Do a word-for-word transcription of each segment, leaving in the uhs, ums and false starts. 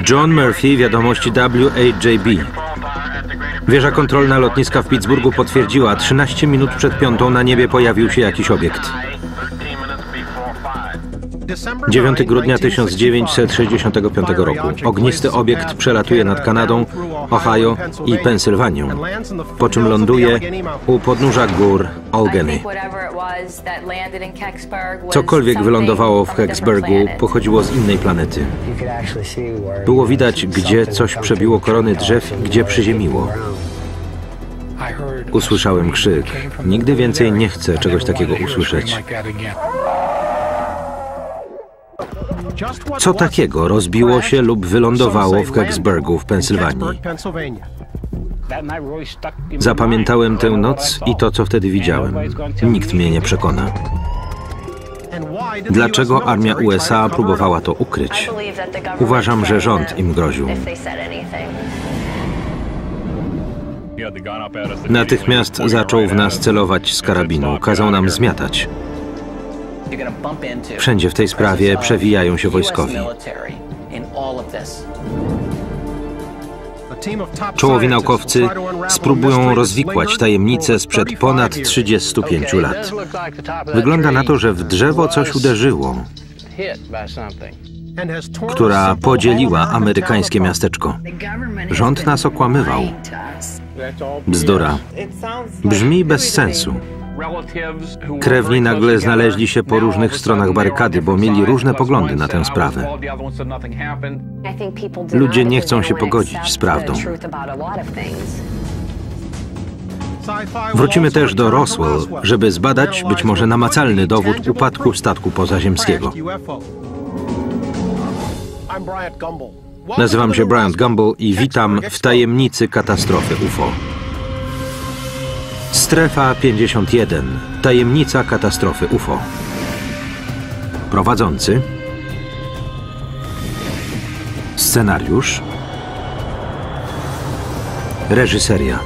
John Murphy, wiadomości W H J B. Wieża kontrolna lotniska w Pittsburghu potwierdziła, trzynaście minut przed piątą na niebie pojawił się jakiś obiekt. dziewiątego grudnia tysiąc dziewięćset sześćdziesiątego piątego roku. Ognisty obiekt przelatuje nad Kanadą, Ohio i Pensylwanią, po czym ląduje u podnóża gór Allegheny. Cokolwiek wylądowało w Kecksburgu, pochodziło z innej planety. Było widać, gdzie coś przebiło korony drzew i gdzie przyziemiło. Usłyszałem krzyk. Nigdy więcej nie chcę czegoś takiego usłyszeć. Co takiego rozbiło się lub wylądowało w Kecksburgu w Pensylwanii? Zapamiętałem tę noc i to, co wtedy widziałem. Nikt mnie nie przekona. Dlaczego armia U S A próbowała to ukryć? Uważam, że rząd im groził. Natychmiast zaczął w nas celować z karabinu. Kazał nam zmiatać. Wszędzie w tej sprawie przewijają się wojskowi. Czołowi naukowcy spróbują rozwikłać tajemnicę sprzed ponad trzydziestu pięciu lat. Wygląda na to, że w drzewo coś uderzyło, która podzieliła amerykańskie miasteczko. Rząd nas okłamywał. Bzdura. Brzmi bez sensu. Krewni nagle znaleźli się po różnych stronach barykady, bo mieli różne poglądy na tę sprawę. Ludzie nie chcą się pogodzić z prawdą. Wrócimy też do Roswell, żeby zbadać być może namacalny dowód upadku statku pozaziemskiego. Nazywam się Bryant Gumbel i witam w tajemnicy katastrofy U F O. Strefa pięćdziesiąt jeden. Tajemnica katastrofy U F O. Prowadzący. Scenariusz. Reżyseria.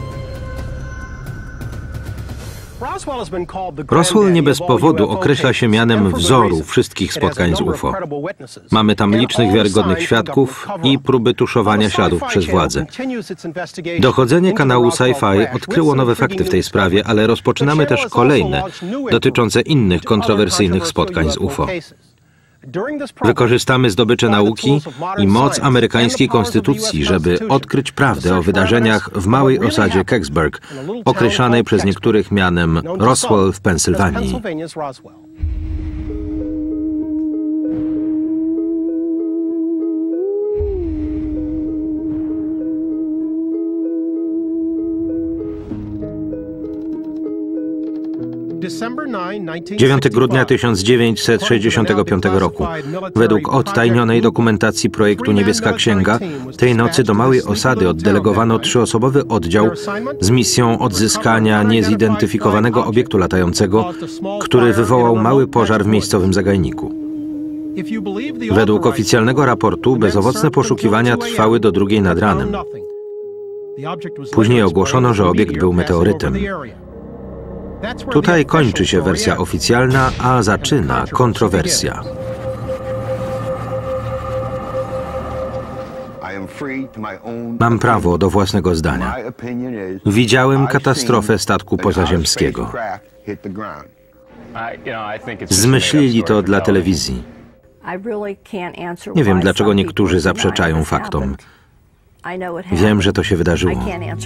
Roswell nie bez powodu określa się mianem wzoru wszystkich spotkań z U F O. Mamy tam licznych wiarygodnych świadków i próby tuszowania śladów przez władze. Dochodzenie kanału Sci-Fi odkryło nowe fakty w tej sprawie, ale rozpoczynamy też kolejne, dotyczące innych kontrowersyjnych spotkań z U F O. Wykorzystamy zdobycze nauki i moc amerykańskiej konstytucji, żeby odkryć prawdę o wydarzeniach w małej osadzie Kecksburg, określanej przez niektórych mianem Roswell w Pensylwanii. dziewiątego grudnia tysiąc dziewięćset sześćdziesiątego piątego roku. Według odtajnionej dokumentacji projektu Niebieska Księga, tej nocy do małej osady oddelegowano trzyosobowy oddział z misją odzyskania niezidentyfikowanego obiektu latającego, który wywołał mały pożar w miejscowym zagajniku. Według oficjalnego raportu bezowocne poszukiwania trwały do drugiej nad ranem. Później ogłoszono, że obiekt był meteorytem. Tutaj kończy się wersja oficjalna, a zaczyna kontrowersja. Mam prawo do własnego zdania. Widziałem katastrofę statku pozaziemskiego. Zmyślili to dla telewizji. Nie wiem, dlaczego niektórzy zaprzeczają faktom. Wiem, że to się wydarzyło.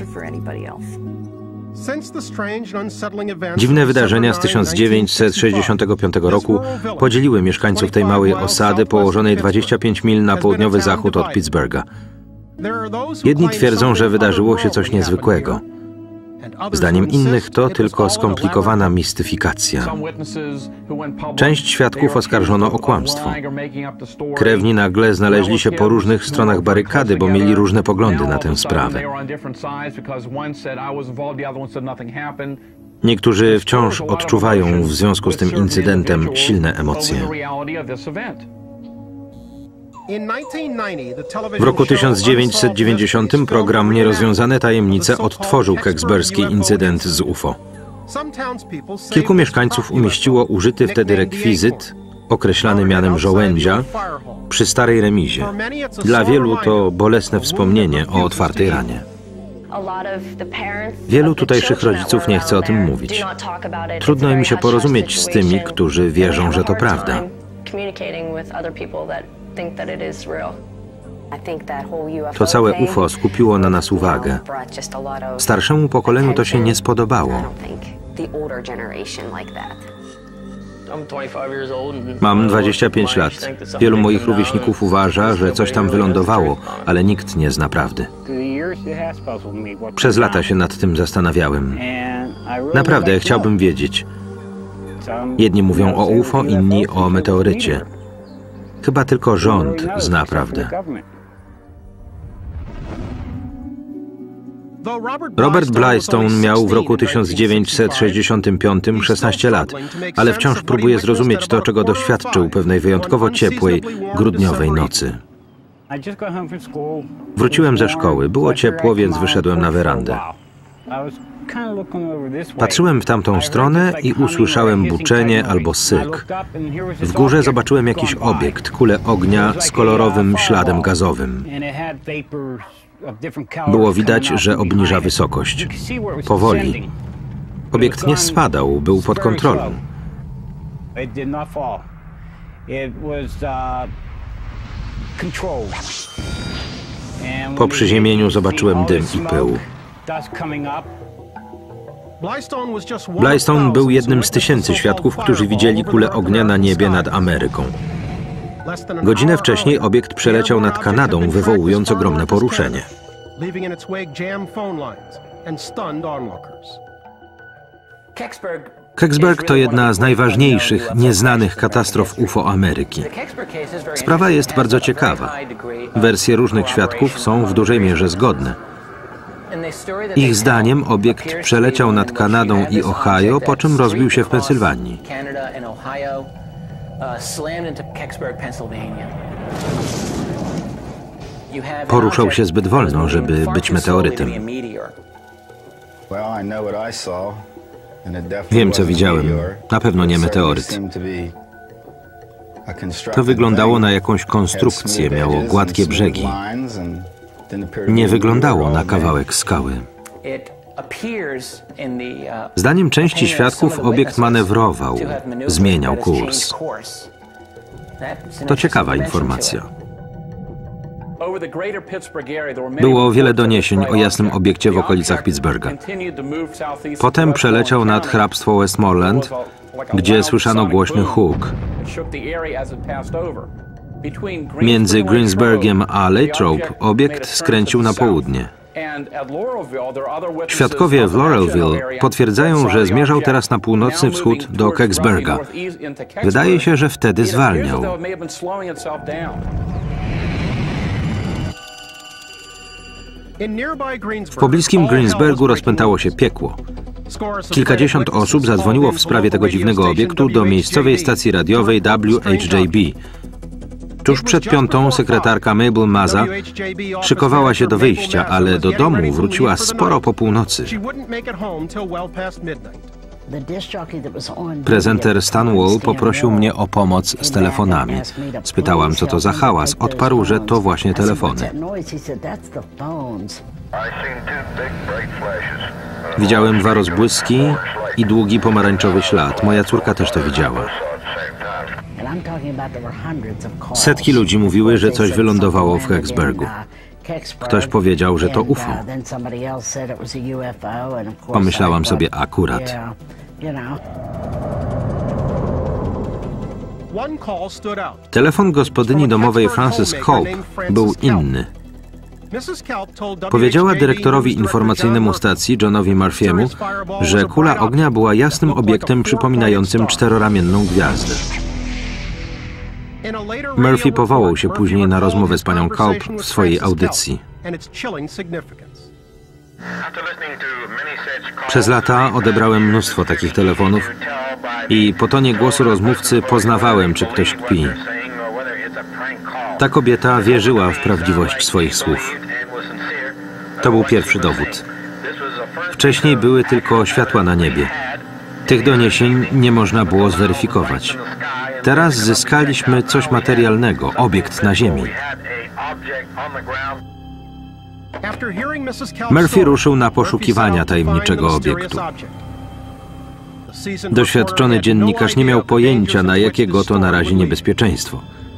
Dziwne wydarzenia z tysiąc dziewięćset sześćdziesiątego piątego roku podzieliły mieszkańców tej małej osady położonej dwadzieścia pięć mil na południowy zachód od Pittsburgha. Jedni twierdzą, że wydarzyło się coś niezwykłego. Zdaniem innych to tylko skomplikowana mistyfikacja. Część świadków oskarżono o kłamstwo. Krewni nagle znaleźli się po różnych stronach barykady, bo mieli różne poglądy na tę sprawę. Niektórzy wciąż odczuwają w związku z tym incydentem silne emocje. W roku tysiąc dziewięćset dziewięćdziesiątym program Nierozwiązane tajemnice odtworzył kecksburski incydent z U F O. Kilku mieszkańców umieściło użyty wtedy rekwizyt, określany mianem żołędzia, przy starej remizie. Dla wielu to bolesne wspomnienie o otwartej ranie. Wielu tutejszych rodziców nie chce o tym mówić. Trudno mi się porozumieć z tymi, którzy wierzą, że to prawda. To całe U F O skupiło na nas uwagę. Starszemu pokoleniu to się nie spodobało. Mam dwadzieścia pięć lat. Wielu moich rówieśników uważa, że coś tam wylądowało, ale nikt nie zna prawdy. Przez lata się nad tym zastanawiałem. Naprawdę chciałbym wiedzieć. Jedni mówią o U F O, inni o meteorycie. Chyba tylko rząd zna prawdę. Robert Blystone miał w roku tysiąc dziewięćset sześćdziesiątym piątym szesnaście lat, ale wciąż próbuje zrozumieć to, czego doświadczył pewnej wyjątkowo ciepłej, grudniowej nocy. Wróciłem ze szkoły. Było ciepło, więc wyszedłem na werandę. Patrzyłem w tamtą stronę i usłyszałem buczenie albo syk. W górze zobaczyłem jakiś obiekt, kulę ognia z kolorowym śladem gazowym. Było widać, że obniża wysokość. Powoli. Obiekt nie spadał, był pod kontrolą. Po przyziemieniu zobaczyłem dym i pył. Blystone był jednym z tysięcy świadków, którzy widzieli kulę ognia na niebie nad Ameryką. Godzinę wcześniej obiekt przeleciał nad Kanadą, wywołując ogromne poruszenie. Kecksburg to jedna z najważniejszych, nieznanych katastrof U F O Ameryki. Sprawa jest bardzo ciekawa. Wersje różnych świadków są w dużej mierze zgodne. Ich zdaniem obiekt przeleciał nad Kanadą i Ohio, po czym rozbił się w Pensylwanii. Poruszał się zbyt wolno, żeby być meteorytem. Wiem, co widziałem. Na pewno nie meteoryt. To wyglądało na jakąś konstrukcję, miało gładkie brzegi. Nie wyglądało na kawałek skały. Zdaniem części świadków obiekt manewrował, zmieniał kurs. To ciekawa informacja. Było wiele doniesień o jasnym obiekcie w okolicach Pittsburgha. Potem przeleciał nad hrabstwo Westmoreland, gdzie słyszano głośny huk. Między Greensburgiem a Latrobe obiekt skręcił na południe. Świadkowie w Laurelville potwierdzają, że zmierzał teraz na północny wschód do Kecksburga. Wydaje się, że wtedy zwalniał. W pobliskim Greensburgu rozpętało się piekło. Kilkadziesiąt osób zadzwoniło w sprawie tego dziwnego obiektu do miejscowej stacji radiowej W H J B. Tuż przed piątą sekretarka Mabel Maza szykowała się do wyjścia, ale do domu wróciła sporo po północy. Prezenter Stanwall poprosił mnie o pomoc z telefonami. Spytałam, co to za hałas. Odparł, że to właśnie telefony. Widziałem dwa rozbłyski i długi pomarańczowy ślad. Moja córka też to widziała. Setki ludzi mówiły, że coś wylądowało w Kecksburgu. Ktoś powiedział, że to U F O. Pomyślałam sobie akurat. Telefon gospodyni domowej Frances Culp był inny. Powiedziała dyrektorowi informacyjnemu stacji, Johnowi Murphy'emu, że kula ognia była jasnym obiektem przypominającym czteroramienną gwiazdę. Murphy powołał się później na rozmowę z panią Culp w swojej audycji. Przez lata odebrałem mnóstwo takich telefonów i po tonie głosu rozmówcy poznawałem, czy ktoś kpi. Ta kobieta wierzyła w prawdziwość swoich słów. To był pierwszy dowód. Wcześniej były tylko światła na niebie. Tych doniesień nie można było zweryfikować. Teraz zyskaliśmy coś materialnego, obiekt na ziemi. Murphy ruszył na poszukiwania tajemniczego obiektu. Doświadczony dziennikarz nie miał pojęcia, na jakie go to narazi niebezpieczeństwo.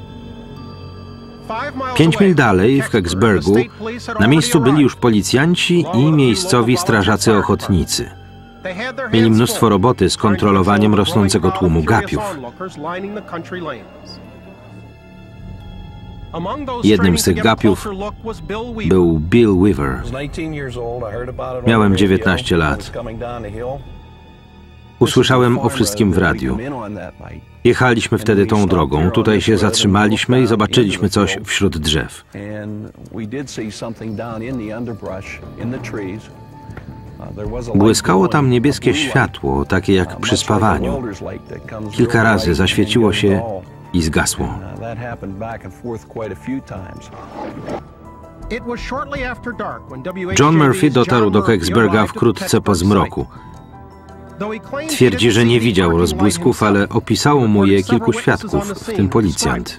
Pięć mil dalej, w Kecksburgu, na miejscu byli już policjanci i miejscowi strażacy ochotnicy. Mieli mnóstwo roboty z kontrolowaniem rosnącego tłumu gapiów. Jednym z tych gapiów był Bill Weaver. Miałem dziewiętnaście lat. Usłyszałem o wszystkim w radiu. Jechaliśmy wtedy tą drogą. Tutaj się zatrzymaliśmy i zobaczyliśmy coś wśród drzew. Błyskało tam niebieskie światło, takie jak przy spawaniu. Kilka razy zaświeciło się i zgasło. John Murphy dotarł do Kecksburga wkrótce po zmroku. Twierdzi, że nie widział rozbłysków, ale opisało mu je kilku świadków, w tym policjant.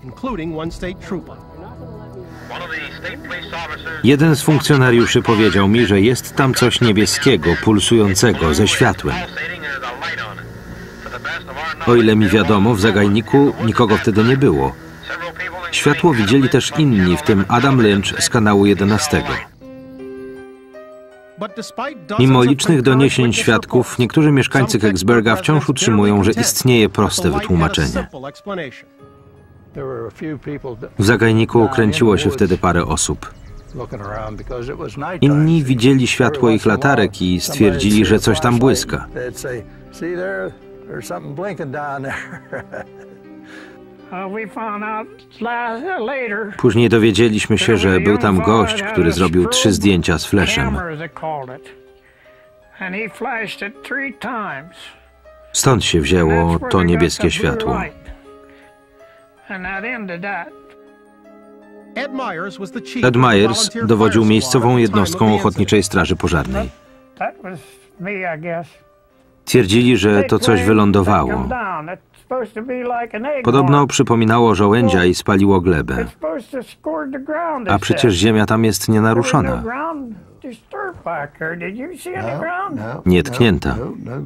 Jeden z funkcjonariuszy powiedział mi, że jest tam coś niebieskiego, pulsującego, ze światłem. O ile mi wiadomo, w zagajniku nikogo wtedy nie było. Światło widzieli też inni, w tym Adam Lynch z kanału jedenastego. Mimo licznych doniesień świadków, niektórzy mieszkańcy Kecksburga wciąż utrzymują, że istnieje proste wytłumaczenie. W zagajniku kręciło się wtedy parę osób. Inni widzieli światło ich latarek i stwierdzili, że coś tam błyska. Później dowiedzieliśmy się, że był tam gość, który zrobił trzy zdjęcia z fleszem. Stąd się wzięło to niebieskie światło. Ed Myers dowodził miejscową jednostką Ochotniczej Straży Pożarnej. Twierdzili, że to coś wylądowało. Podobno przypominało żołędzia i spaliło glebę. A przecież ziemia tam jest nienaruszona. Nietknięta.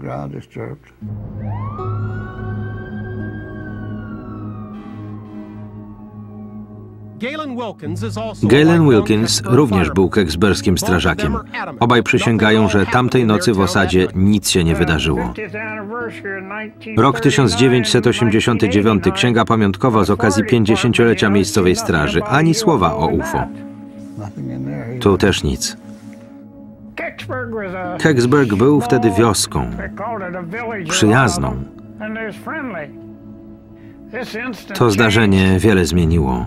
Galen Wilkins również był kecksburskim strażakiem. Obaj przysięgają, że tamtej nocy w osadzie nic się nie wydarzyło. Rok tysiąc dziewięćset osiemdziesiąty dziewiąty, księga pamiątkowa z okazji pięćdziesięciolecia miejscowej straży. Ani słowa o U F O. Tu też nic. Kecksburg był wtedy wioską, przyjazną. To zdarzenie wiele zmieniło.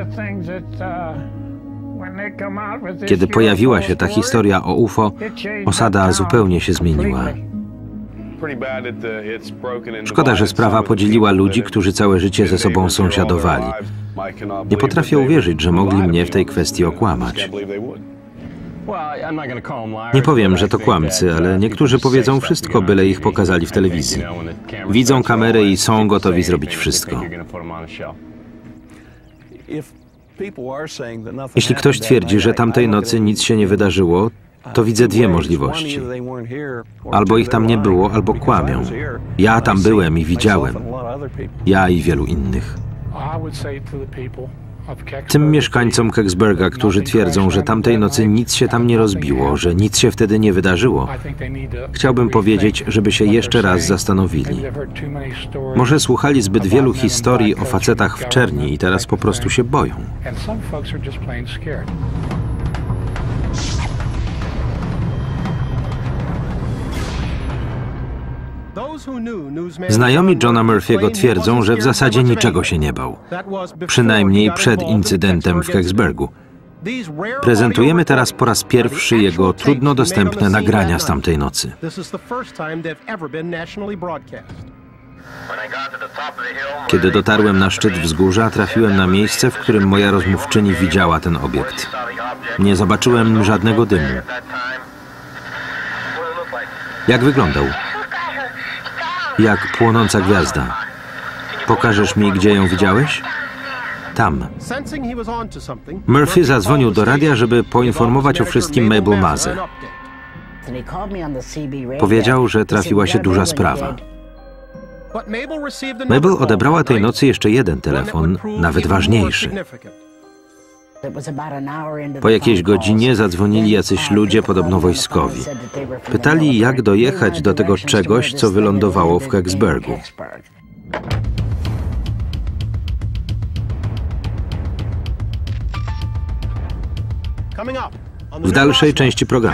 Kiedy pojawiła się ta historia o U F O, osada zupełnie się zmieniła. Szkoda, że sprawa podzieliła ludzi, którzy całe życie ze sobą sąsiadowali. Nie potrafię uwierzyć, że mogli mnie w tej kwestii okłamać. Nie powiem, że to kłamcy, ale niektórzy powiedzą wszystko, byle ich pokazali w telewizji. Widzą kamerę i są gotowi zrobić wszystko. Jeśli ktoś twierdzi, że tamtej nocy nic się nie wydarzyło, to widzę dwie możliwości. Albo ich tam nie było, albo kłamią. Ja tam byłem i widziałem. Ja i wielu innych. Tym mieszkańcom Kecksburga, którzy twierdzą, że tamtej nocy nic się tam nie rozbiło, że nic się wtedy nie wydarzyło, chciałbym powiedzieć, żeby się jeszcze raz zastanowili. Może słuchali zbyt wielu historii o facetach w czerni i teraz po prostu się boją. Znajomi Johna Murphy'ego twierdzą, że w zasadzie niczego się nie bał. Przynajmniej przed incydentem w Kecksburgu. Prezentujemy teraz po raz pierwszy jego trudno dostępne nagrania z tamtej nocy. Kiedy dotarłem na szczyt wzgórza, trafiłem na miejsce, w którym moja rozmówczyni widziała ten obiekt. Nie zobaczyłem żadnego dymu. Jak wyglądał? Jak płonąca gwiazda. Pokażesz mi, gdzie ją widziałeś? Tam. Murphy zadzwonił do radia, żeby poinformować o wszystkim Mabel Mather. Powiedział, że trafiła się duża sprawa. Mabel odebrała tej nocy jeszcze jeden telefon, nawet ważniejszy. Po jakiejś godzinie zadzwonili jacyś ludzie, podobno wojskowi. Pytali, jak dojechać do tego czegoś, co wylądowało w Kecksburgu. W dalszej części programu.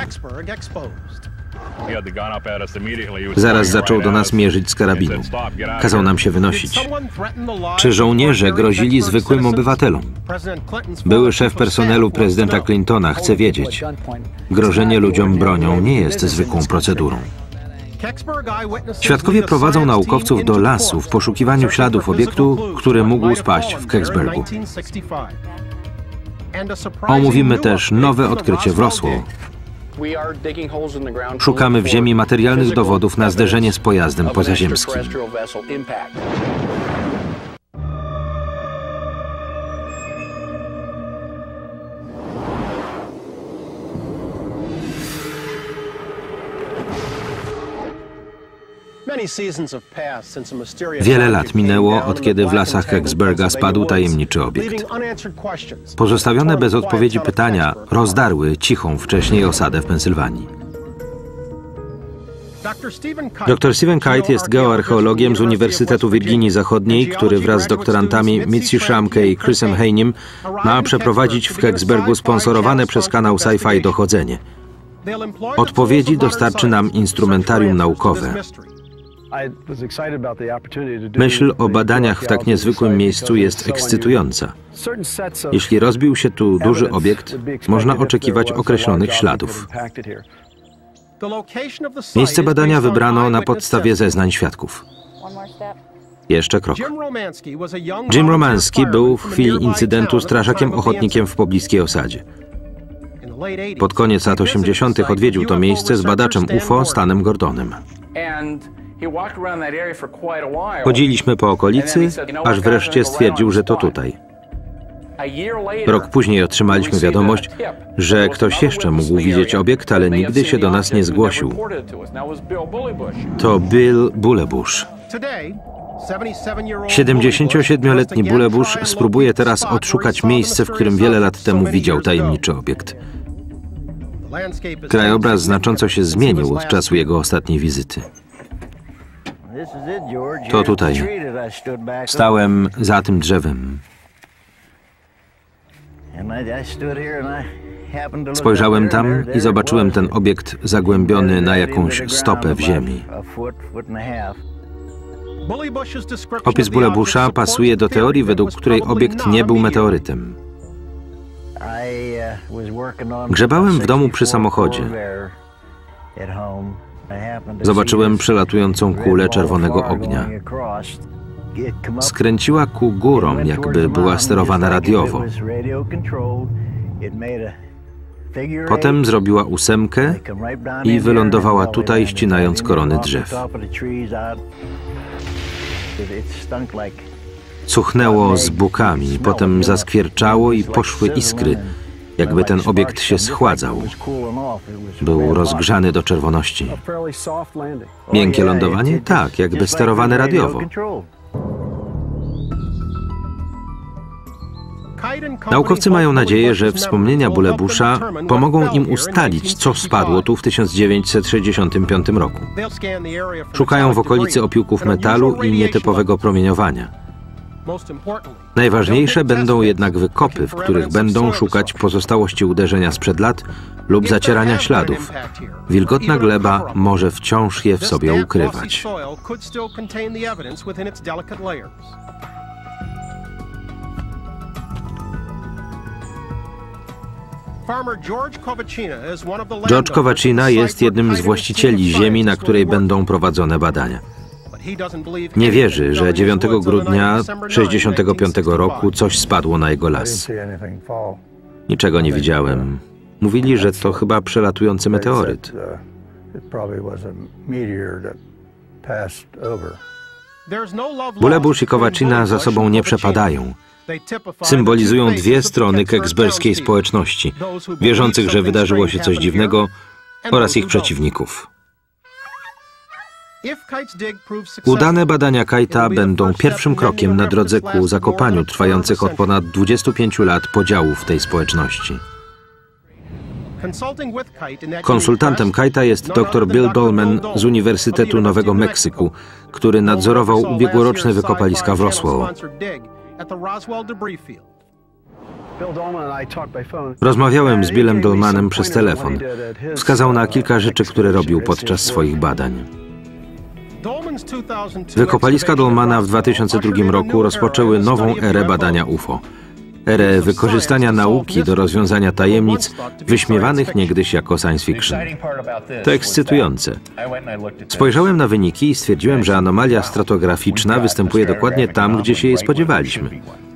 Zaraz zaczął do nas mierzyć z karabinu. Kazał nam się wynosić. Czy żołnierze grozili zwykłym obywatelom? Były szef personelu prezydenta Clintona chce wiedzieć. Grożenie ludziom bronią nie jest zwykłą procedurą. Świadkowie prowadzą naukowców do lasu w poszukiwaniu śladów obiektu, który mógł spaść w Kecksburgu. Omówimy też nowe odkrycie w Roswell. Szukamy w ziemi materialnych dowodów na zderzenie z pojazdem pozaziemskim. Wiele lat minęło, od kiedy w lasach Kecksburga spadł tajemniczy obiekt. Pozostawione bez odpowiedzi pytania rozdarły cichą wcześniej osadę w Pensylwanii. doktor Stephen Kite jest geoarcheologiem z Uniwersytetu Wirginii Zachodniej, który wraz z doktorantami Mitzi Schramke i Chrisem Heyniem ma przeprowadzić w Kecksburgu sponsorowane przez kanał Sci-Fi dochodzenie. Odpowiedzi dostarczy nam instrumentarium naukowe. Myśl o badaniach w tak niezwykłym miejscu jest ekscytująca. Jeśli rozbił się tu duży obiekt, można oczekiwać określonych śladów. Miejsce badania wybrano na podstawie zeznań świadków. Jeszcze krok. Jim Romanski był w chwili incydentu strażakiem ochotnikiem w pobliskiej osadzie. Pod koniec lat osiemdziesiątych odwiedził to miejsce z badaczem U F O Stanem Gordonem. Chodziliśmy po okolicy, aż wreszcie stwierdził, że to tutaj. Rok później otrzymaliśmy wiadomość, że ktoś jeszcze mógł widzieć obiekt, ale nigdy się do nas nie zgłosił. To Bill Bulebush. siedemdziesięciosiedmioletni Bulebush spróbuje teraz odszukać miejsce, w którym wiele lat temu widział tajemniczy obiekt. Krajobraz znacząco się zmienił od czasu jego ostatniej wizyty. To tutaj. Stałem za tym drzewem. Spojrzałem tam i zobaczyłem ten obiekt zagłębiony na jakąś stopę w ziemi. Opis Bulebusha pasuje do teorii, według której obiekt nie był meteorytem. Grzebałem w domu przy samochodzie. Zobaczyłem przelatującą kulę czerwonego ognia. Skręciła ku górom, jakby była sterowana radiowo. Potem zrobiła ósemkę i wylądowała tutaj, ścinając korony drzew. Cuchnęło z bukami, potem zaskwierczało i poszły iskry, jakby ten obiekt się schładzał. Był rozgrzany do czerwoności. Miękkie lądowanie? Tak, jakby sterowane radiowo. Naukowcy mają nadzieję, że wspomnienia Bulebusha pomogą im ustalić, co spadło tu w tysiąc dziewięćset sześćdziesiątym piątym roku. Szukają w okolicy opiłków metalu i nietypowego promieniowania. Najważniejsze będą jednak wykopy, w których będą szukać pozostałości uderzenia sprzed lat lub zacierania śladów. Wilgotna gleba może wciąż je w sobie ukrywać. George Kovacina jest jednym z właścicieli ziemi, na której będą prowadzone badania. Nie wierzy, że dziewiątego grudnia tysiąc dziewięćset sześćdziesiątego piątego roku coś spadło na jego las. Niczego nie widziałem. Mówili, że to chyba przelatujący meteoryt. Bulebusz i Kowacina za sobą nie przepadają. Symbolizują dwie strony keksberskiej społeczności, wierzących, że wydarzyło się coś dziwnego, oraz ich przeciwników. Udane badania Kite'a będą pierwszym krokiem na drodze ku zakopaniu trwających od ponad dwudziestu pięciu lat podziałów tej społeczności. Konsultantem Kite'a jest dr Bill Dolman z Uniwersytetu Nowego Meksyku, który nadzorował ubiegłoroczne wykopaliska w Roswell. Rozmawiałem z Billem Dolmanem przez telefon. Wskazał na kilka rzeczy, które robił podczas swoich badań. Wykopaliska Dolmana w dwa tysiące drugim roku rozpoczęły nową erę badania U F O. Erę wykorzystania nauki do rozwiązania tajemnic wyśmiewanych niegdyś jako science fiction. To ekscytujące. Spojrzałem na wyniki i stwierdziłem, że anomalia stratograficzna występuje dokładnie tam, gdzie się jej spodziewaliśmy.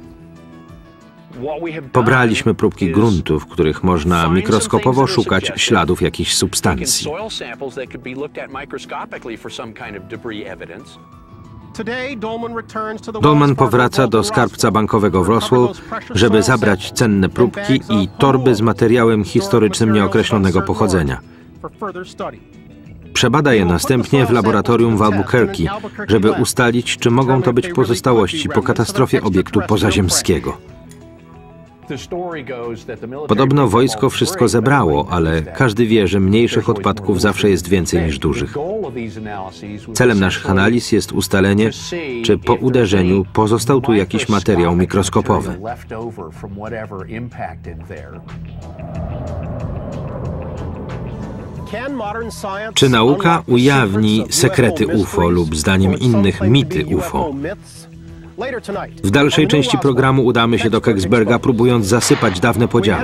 Pobraliśmy próbki gruntu, w których można mikroskopowo szukać śladów jakichś substancji. Dolman powraca do skarbca bankowego w Roswell, żeby zabrać cenne próbki i torby z materiałem historycznym nieokreślonego pochodzenia. Przebada je następnie w laboratorium w Albuquerque, żeby ustalić, czy mogą to być pozostałości po katastrofie obiektu pozaziemskiego. Podobno wojsko wszystko zebrało, ale każdy wie, że mniejszych odpadków zawsze jest więcej niż dużych. Celem naszych analiz jest ustalenie, czy po uderzeniu pozostał tu jakiś materiał mikroskopowy. Czy nauka ujawni sekrety U F O lub zdaniem innych mity U F O? W dalszej części programu udamy się do Kecksburga, próbując zasypać dawne podziały.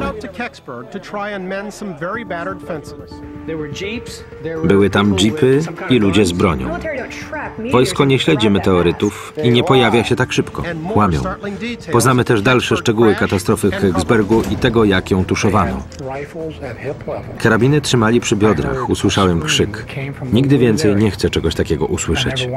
Były tam jeepy i ludzie z bronią. Wojsko nie śledzi meteorytów i nie pojawia się tak szybko. Kłamią. Poznamy też dalsze szczegóły katastrofy w Kecksburgu i tego, jak ją tuszowano. Karabiny trzymali przy biodrach. Usłyszałem krzyk. Nigdy więcej nie chcę czegoś takiego usłyszeć.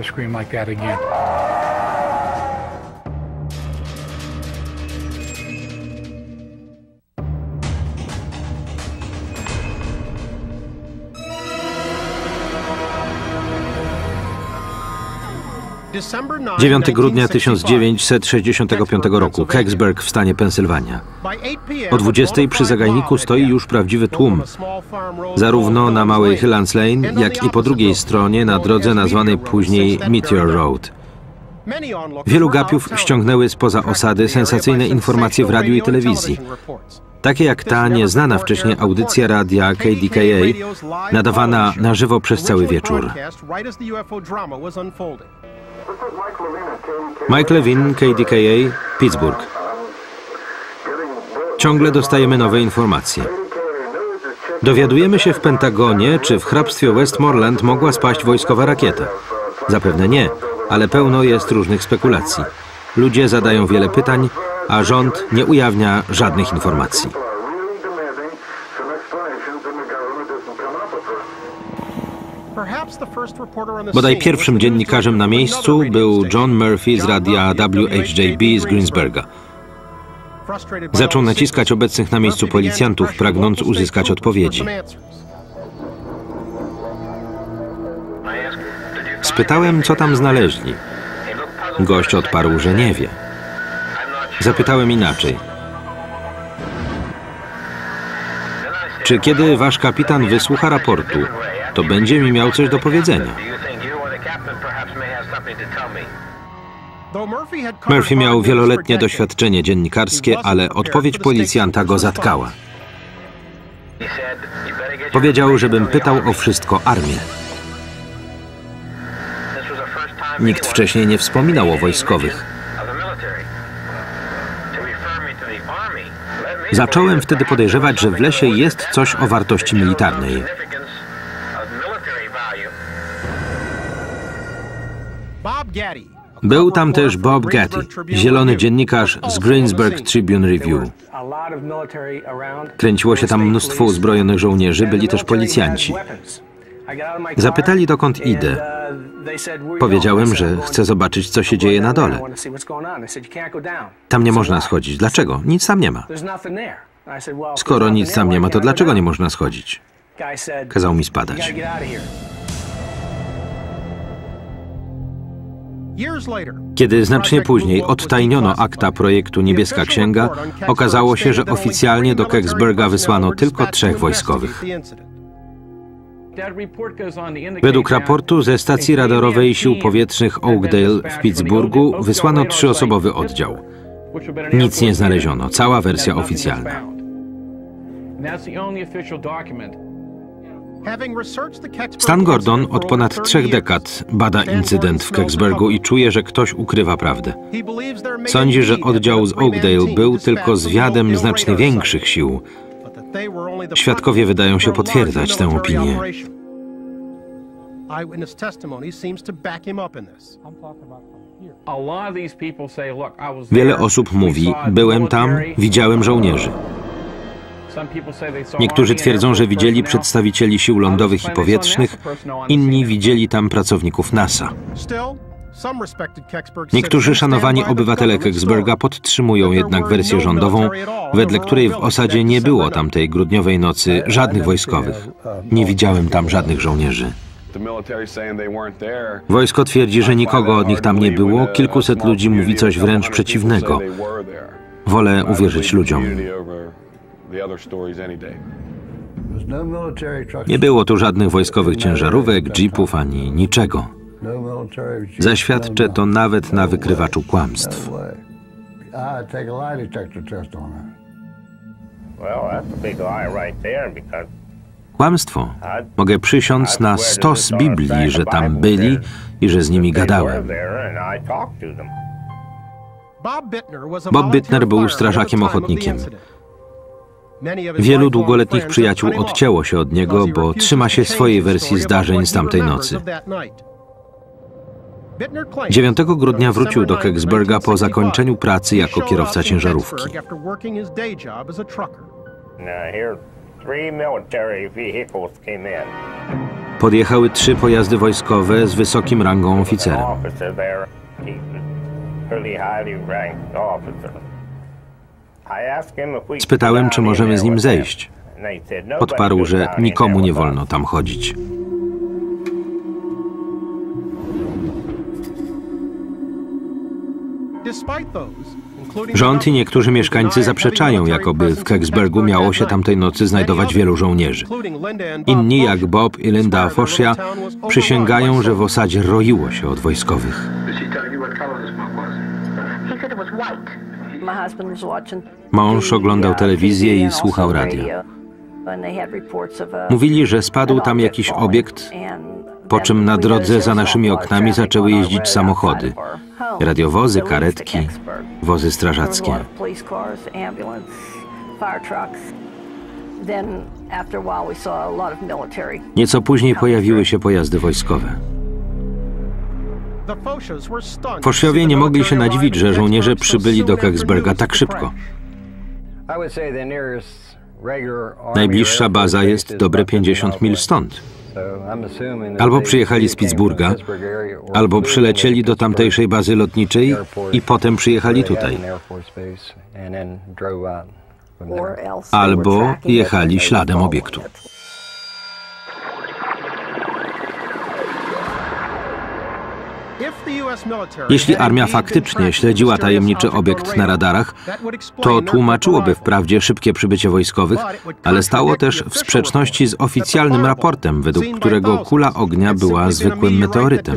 dziewiątego grudnia tysiąc dziewięćset sześćdziesiątego piątego roku, Kecksburg w stanie Pensylwania. O dwudziestej przy zagajniku stoi już prawdziwy tłum, zarówno na małej Highlands Lane, jak i po drugiej stronie na drodze nazwanej później Meteor Road. Wielu gapiów ściągnęły spoza osady sensacyjne informacje w radiu i telewizji. Takie jak ta nieznana wcześniej audycja radia K D K A, nadawana na żywo przez cały wieczór. Mike Levin, K D K A, Pittsburgh. Ciągle dostajemy nowe informacje. Dowiadujemy się w Pentagonie, czy w hrabstwie Westmoreland mogła spaść wojskowa rakieta. Zapewne nie, ale pełno jest różnych spekulacji. Ludzie zadają wiele pytań, a rząd nie ujawnia żadnych informacji. Bodaj pierwszym dziennikarzem na miejscu był John Murphy z radia W H J B z Greensburga. Zaczął naciskać obecnych na miejscu policjantów, pragnąc uzyskać odpowiedzi. Spytałem, co tam znaleźli. Gość odparł, że nie wie. Zapytałem inaczej. Czy kiedy wasz kapitan wysłucha raportu, to będzie mi miał coś do powiedzenia? Murphy miał wieloletnie doświadczenie dziennikarskie, ale odpowiedź policjanta go zatkała. Powiedział, żebym pytał o wszystko armię. Nikt wcześniej nie wspominał o wojskowych. Zacząłem wtedy podejrzewać, że w lesie jest coś o wartości militarnej. Był tam też Bob Gatty, zielony dziennikarz z Greensburg Tribune Review. Kręciło się tam mnóstwo uzbrojonych żołnierzy, byli też policjanci. Zapytali, dokąd idę. Powiedziałem, że chcę zobaczyć, co się dzieje na dole. Tam nie można schodzić. Dlaczego? Nic tam nie ma. Skoro nic tam nie ma, to dlaczego nie można schodzić? Kazał mi spadać. Kiedy znacznie później odtajniono akta projektu Niebieska Księga, okazało się, że oficjalnie do Kecksburga wysłano tylko trzech wojskowych. Według raportu ze stacji radarowej Sił Powietrznych Oakdale w Pittsburghu wysłano trzyosobowy oddział. Nic nie znaleziono, cała wersja oficjalna. Stan Gordon od ponad trzech dekad bada incydent w Kecksburgu i czuje, że ktoś ukrywa prawdę. Sądzi, że oddział z Oakdale był tylko zwiadem znacznie większych sił. Świadkowie wydają się potwierdzać tę opinię. Wiele osób mówi, byłem tam, widziałem żołnierzy. Niektórzy twierdzą, że widzieli przedstawicieli sił lądowych i powietrznych, inni widzieli tam pracowników NASA. Niektórzy szanowani obywatele Kecksburga podtrzymują jednak wersję rządową, wedle której w osadzie nie było tamtej grudniowej nocy żadnych wojskowych. Nie widziałem tam żadnych żołnierzy. Wojsko twierdzi, że nikogo od nich tam nie było, kilkuset ludzi mówi coś wręcz przeciwnego. Wolę uwierzyć ludziom. Nie było tu żadnych wojskowych ciężarówek, jeepów ani niczego. Zaświadczę to nawet na wykrywaczu kłamstw. Kłamstwo. Mogę przysiąc na stos Biblii, że tam byli i że z nimi gadałem. Bob Bittner był strażakiem ochotnikiem. Wielu długoletnich przyjaciół odcięło się od niego, bo trzyma się swojej wersji zdarzeń z tamtej nocy. dziewiątego grudnia wrócił do Kecksburga po zakończeniu pracy jako kierowca ciężarówki. Podjechały trzy pojazdy wojskowe z wysokim rangą oficerem. Spytałem, czy możemy z nim zejść. Odparł, że nikomu nie wolno tam chodzić. Rząd i niektórzy mieszkańcy zaprzeczają, jakoby w Kecksburgu miało się tamtej nocy znajdować wielu żołnierzy. Inni, jak Bob i Linda Foshia, przysięgają, że w osadzie roiło się od wojskowych. Mąż oglądał telewizję i słuchał radia. Mówili, że spadł tam jakiś obiekt, po czym na drodze za naszymi oknami zaczęły jeździć samochody. Radiowozy, karetki, wozy strażackie. Nieco później pojawiły się pojazdy wojskowe. Foshiowie nie mogli się nadziwić, że żołnierze przybyli do Kecksburga tak szybko. Najbliższa baza jest dobre pięćdziesiąt mil stąd. Albo przyjechali z Pittsburgha, albo przylecieli do tamtejszej bazy lotniczej i potem przyjechali tutaj. Albo jechali śladem obiektu. Jeśli armia faktycznie śledziła tajemniczy obiekt na radarach, to tłumaczyłoby wprawdzie szybkie przybycie wojskowych, ale stało też w sprzeczności z oficjalnym raportem, według którego kula ognia była zwykłym meteorytem.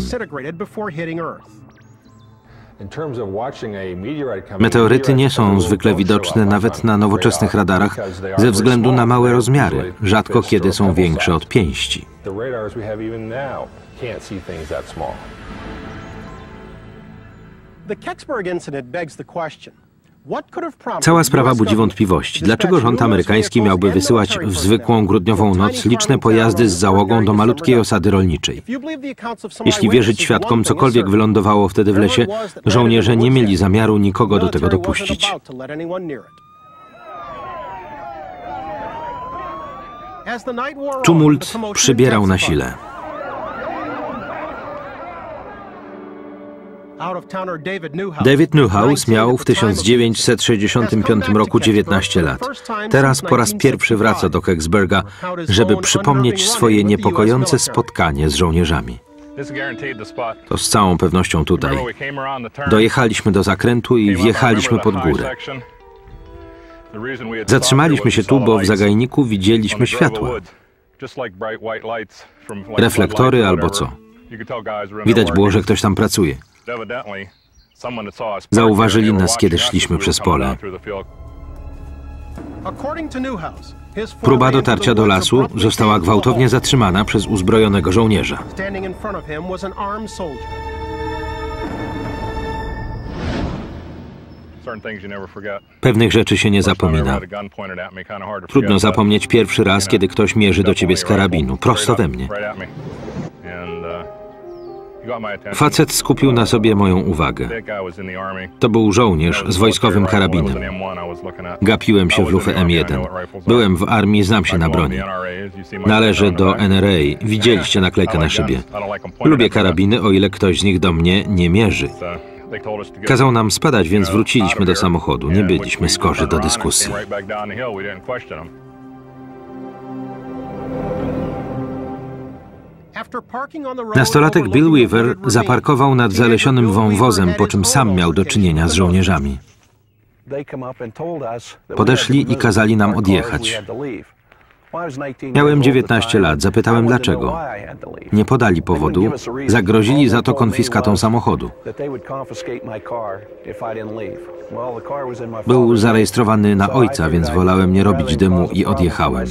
Meteoryty nie są zwykle widoczne nawet na nowoczesnych radarach ze względu na małe rozmiary, rzadko kiedy są większe od pięści. Cała sprawa budzi wątpliwości. Dlaczego rząd amerykański miałby wysyłać w zwykłą grudniową noc liczne pojazdy z załogą do malutkiej osady rolniczej? Jeśli wierzyć świadkom, cokolwiek wylądowało wtedy w lesie, żołnierze nie mieli zamiaru nikogo do tego dopuścić. Tumult przybierał na sile. David Newhouse miał w tysiąc dziewięćset sześćdziesiątym piątym roku dziewiętnaście lat. Teraz po raz pierwszy wraca do Kecksburga, żeby przypomnieć swoje niepokojące spotkanie z żołnierzami. To z całą pewnością tutaj. Dojechaliśmy do zakrętu i wjechaliśmy pod górę. Zatrzymaliśmy się tu, bo w zagajniku widzieliśmy światła. Reflektory albo co. Widać było, że ktoś tam pracuje. Zauważyli nas, kiedy szliśmy przez pole. Próba dotarcia do lasu została gwałtownie zatrzymana przez uzbrojonego żołnierza. Pewnych rzeczy się nie zapomina. Trudno zapomnieć pierwszy raz, kiedy ktoś mierzy do ciebie z karabinu, prosto we mnie. Facet skupił na sobie moją uwagę. To był żołnierz z wojskowym karabinem. Gapiłem się w lufę M jeden. Byłem w armii, znam się na broni. Należę do N R A. Widzieliście naklejkę na szybie. Lubię karabiny, o ile ktoś z nich do mnie nie mierzy. Kazał nam spadać, więc wróciliśmy do samochodu. Nie byliśmy skorzy do dyskusji. Nastolatek Bill Weaver zaparkował nad zalesionym wąwozem, po czym sam miał do czynienia z żołnierzami. Podeszli i kazali nam odjechać. Miałem dziewiętnaście lat, zapytałem dlaczego. Nie podali powodu, zagrozili za to konfiskatą samochodu. Był zarejestrowany na ojca, więc wolałem nie robić dymu i odjechałem.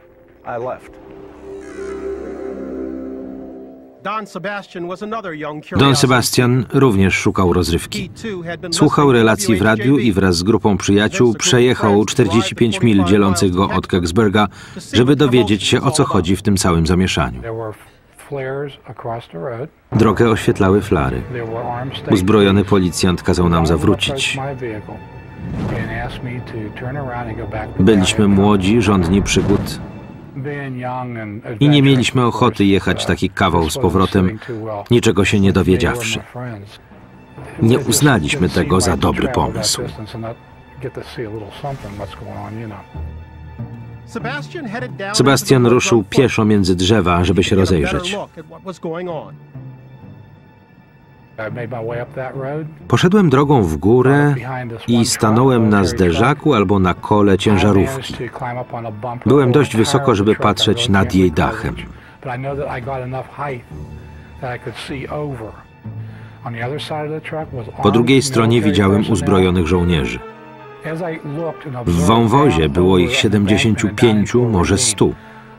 Don Sebastian również szukał rozrywki. Słuchał relacji w radiu i wraz z grupą przyjaciół przejechał czterdzieści pięć mil dzielących go od Kecksburga, żeby dowiedzieć się, o co chodzi w tym całym zamieszaniu. Drogę oświetlały flary. Uzbrojony policjant kazał nam zawrócić. Byliśmy młodzi, żądni przygód i nie mieliśmy ochoty jechać taki kawał z powrotem, niczego się nie dowiedziawszy. Nie uznaliśmy tego za dobry pomysł. Sebastian ruszył pieszo między drzewa, żeby się rozejrzeć. Poszedłem drogą w górę i stanąłem na zderzaku albo na kole ciężarówki. Byłem dość wysoko, żeby patrzeć nad jej dachem. Po drugiej stronie widziałem uzbrojonych żołnierzy. W wąwozie było ich siedemdziesięciu pięciu, może stu.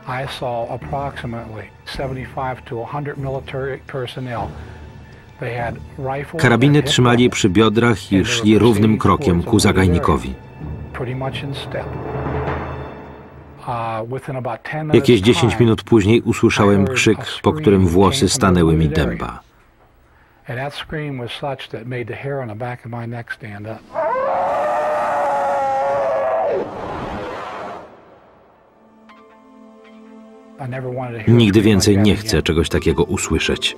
Karabiny trzymali przy biodrach i szli równym krokiem ku zagajnikowi. Jakieś dziesięć minut później usłyszałem krzyk, po którym włosy stanęły mi dęba. Nigdy więcej nie chcę czegoś takiego usłyszeć.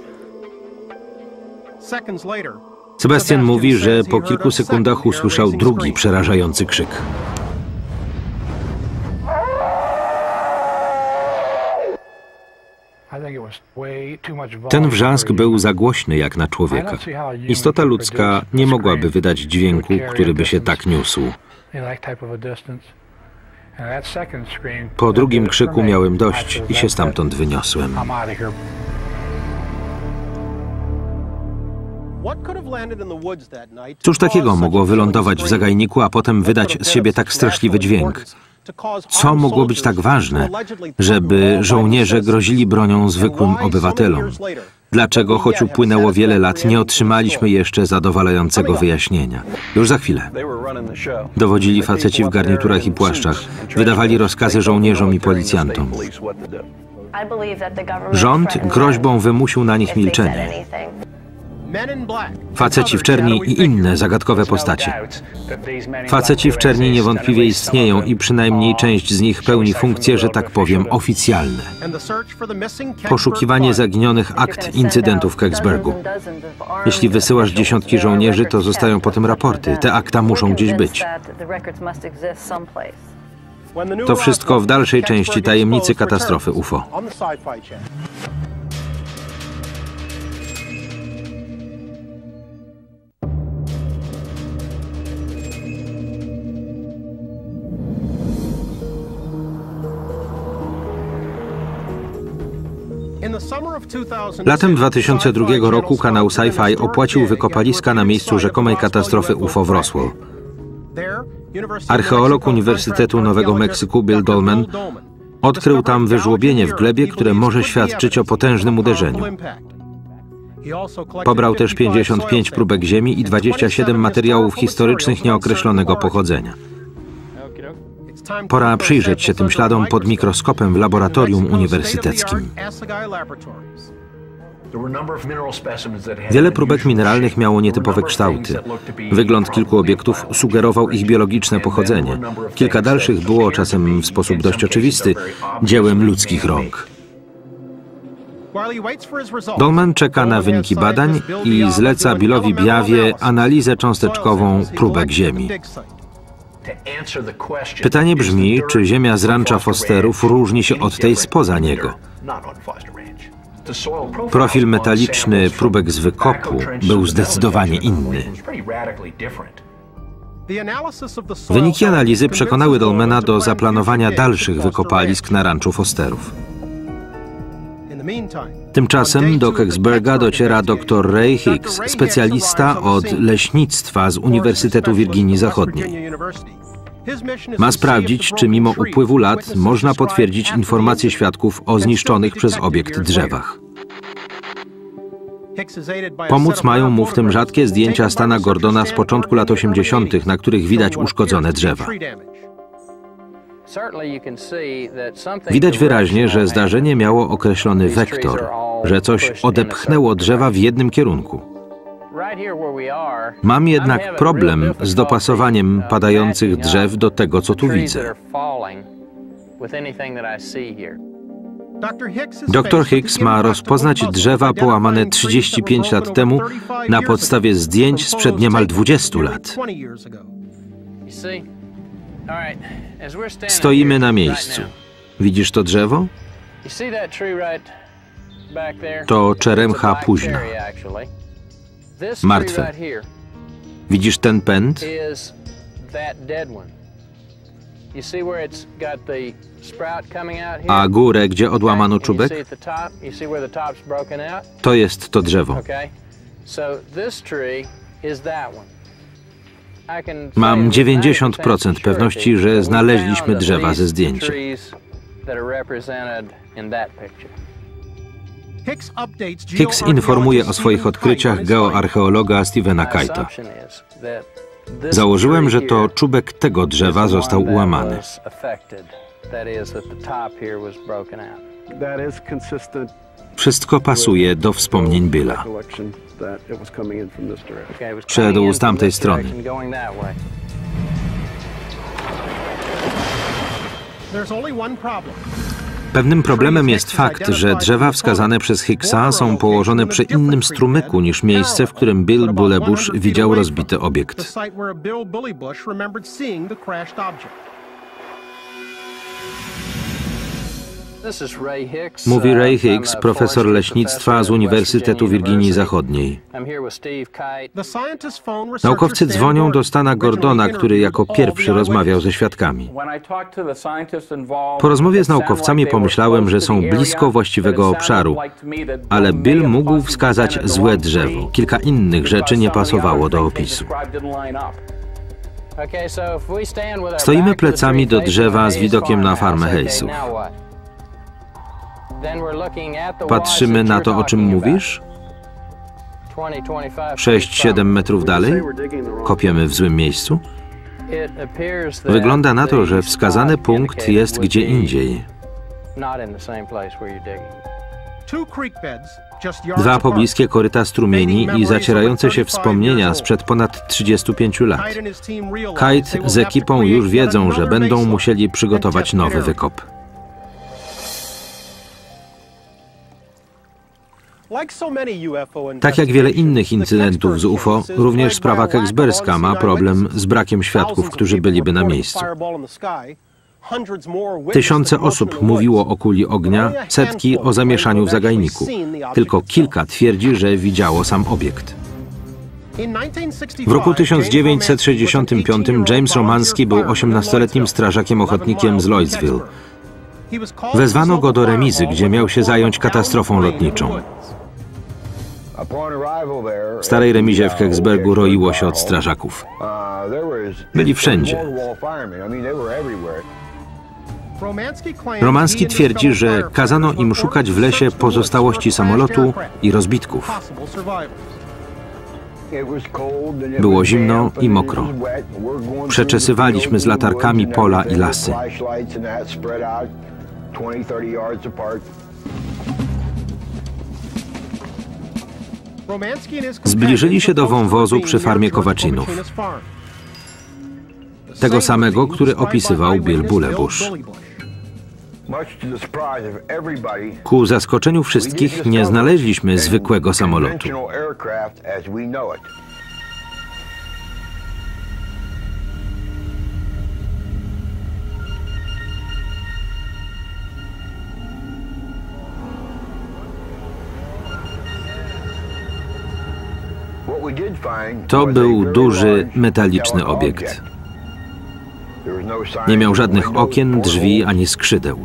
Sebastian mówi, że po kilku sekundach usłyszał drugi przerażający krzyk. Ten wrzask był za głośny jak na człowieka. Istota ludzka nie mogłaby wydać dźwięku, który by się tak niósł. Po drugim krzyku miałem dość i się stamtąd wyniosłem. Cóż takiego mogło wylądować w zagajniku, a potem wydać z siebie tak straszliwy dźwięk? Co mogło być tak ważne, żeby żołnierze grozili bronią zwykłym obywatelom? Dlaczego, choć upłynęło wiele lat, nie otrzymaliśmy jeszcze zadowalającego wyjaśnienia? Już za chwilę. Dowodzili faceci w garniturach i płaszczach. Wydawali rozkazy żołnierzom i policjantom. Rząd groźbą wymusił na nich milczenie. Faceci w czerni i inne zagadkowe postacie. Faceci w czerni niewątpliwie istnieją i przynajmniej część z nich pełni funkcje, że tak powiem, oficjalne. Poszukiwanie zaginionych akt incydentów w Kecksburgu. Jeśli wysyłasz dziesiątki żołnierzy, to zostają potem raporty. Te akta muszą gdzieś być. To wszystko w dalszej części tajemnicy katastrofy U F O. Latem dwa tysiące drugiego roku kanał Sci-Fi opłacił wykopaliska na miejscu rzekomej katastrofy U F O w Roswell. Archeolog Uniwersytetu Nowego Meksyku Bill Dolman odkrył tam wyżłobienie w glebie, które może świadczyć o potężnym uderzeniu. Pobrał też pięćdziesiąt pięć próbek ziemi i dwadzieścia siedem materiałów historycznych nieokreślonego pochodzenia. Pora przyjrzeć się tym śladom pod mikroskopem w laboratorium uniwersyteckim. Wiele próbek mineralnych miało nietypowe kształty. Wygląd kilku obiektów sugerował ich biologiczne pochodzenie. Kilka dalszych było, czasem w sposób dość oczywisty, dziełem ludzkich rąk. Dolman czeka na wyniki badań i zleca Billowi Biawie analizę cząsteczkową próbek ziemi. Pytanie brzmi, czy ziemia z rancza Fosterów różni się od tej spoza niego. Profil metaliczny próbek z wykopu był zdecydowanie inny. Wyniki analizy przekonały Dolmana do zaplanowania dalszych wykopalisk na ranczu Fosterów. Tymczasem do Kecksburga dociera dr Ray Hicks, specjalista od leśnictwa z Uniwersytetu Wirginii Zachodniej. Ma sprawdzić, czy mimo upływu lat można potwierdzić informacje świadków o zniszczonych przez obiekt drzewach. Pomóc mają mu w tym rzadkie zdjęcia Stana Gordona z początku lat osiemdziesiątych, na których widać uszkodzone drzewa. Widać wyraźnie, że zdarzenie miało określony wektor, że coś odepchnęło drzewa w jednym kierunku. Mam jednak problem z dopasowaniem padających drzew do tego, co tu widzę. doktor Hicks ma rozpoznać drzewa połamane trzydzieści pięć lat temu na podstawie zdjęć sprzed niemal dwudziestu lat. Stoimy na miejscu. Widzisz to drzewo? To czeremcha późna. Martwe. Widzisz ten pęd? A górę, gdzie odłamano czubek? To jest to drzewo. Mam dziewięćdziesiąt procent pewności, że znaleźliśmy drzewa ze zdjęcia. Hicks informuje o swoich odkryciach geoarcheologa Stephena Kite'a. Założyłem, że to czubek tego drzewa został ułamany. Wszystko pasuje do wspomnień Billa. Szedł z tamtej strony. Pewnym problemem jest fakt, że drzewa wskazane przez Hicksa są położone przy innym strumyku niż miejsce, w którym Bill Bulebush widział rozbity obiekt. Mówi Ray Hicks, profesor leśnictwa z Uniwersytetu Wirginii Zachodniej. Naukowcy dzwonią do Stana Gordona, który jako pierwszy rozmawiał ze świadkami. Po rozmowie z naukowcami pomyślałem, że są blisko właściwego obszaru, ale Bill mógł wskazać złe drzewo. Kilka innych rzeczy nie pasowało do opisu. Stoimy plecami do drzewa z widokiem na farmę Hayesów. Patrzymy na to, o czym mówisz? sześć siedem metrów dalej? Kopiemy w złym miejscu? Wygląda na to, że wskazany punkt jest gdzie indziej. Dwa pobliskie koryta strumieni i zacierające się wspomnienia sprzed ponad trzydziestu pięciu lat. Kite z ekipą już wiedzą, że będą musieli przygotować nowy wykop. Tak jak wiele innych incydentów z U F O, również sprawa keksberska ma problem z brakiem świadków, którzy byliby na miejscu. Tysiące osób mówiło o kuli ognia, setki o zamieszaniu w zagajniku. Tylko kilka twierdzi, że widziało sam obiekt. W roku tysiąc dziewięćset sześćdziesiątym piątym James Romanski był osiemnastoletnim strażakiem ochotnikiem z Lloydsville. Wezwano go do remizy, gdzie miał się zająć katastrofą lotniczą. W starej remizie w Kecksburgu roiło się od strażaków. Byli wszędzie. Romanski twierdzi, że kazano im szukać w lesie pozostałości samolotu i rozbitków. Było zimno i mokro. Przeczesywaliśmy z latarkami pola i lasy. Zbliżyli się do wąwozu przy farmie Kowaczynów. Tego samego, który opisywał Bill Bulebush. Ku zaskoczeniu wszystkich nie znaleźliśmy zwykłego samolotu. To był duży, metaliczny obiekt. Nie miał żadnych okien, drzwi ani skrzydeł.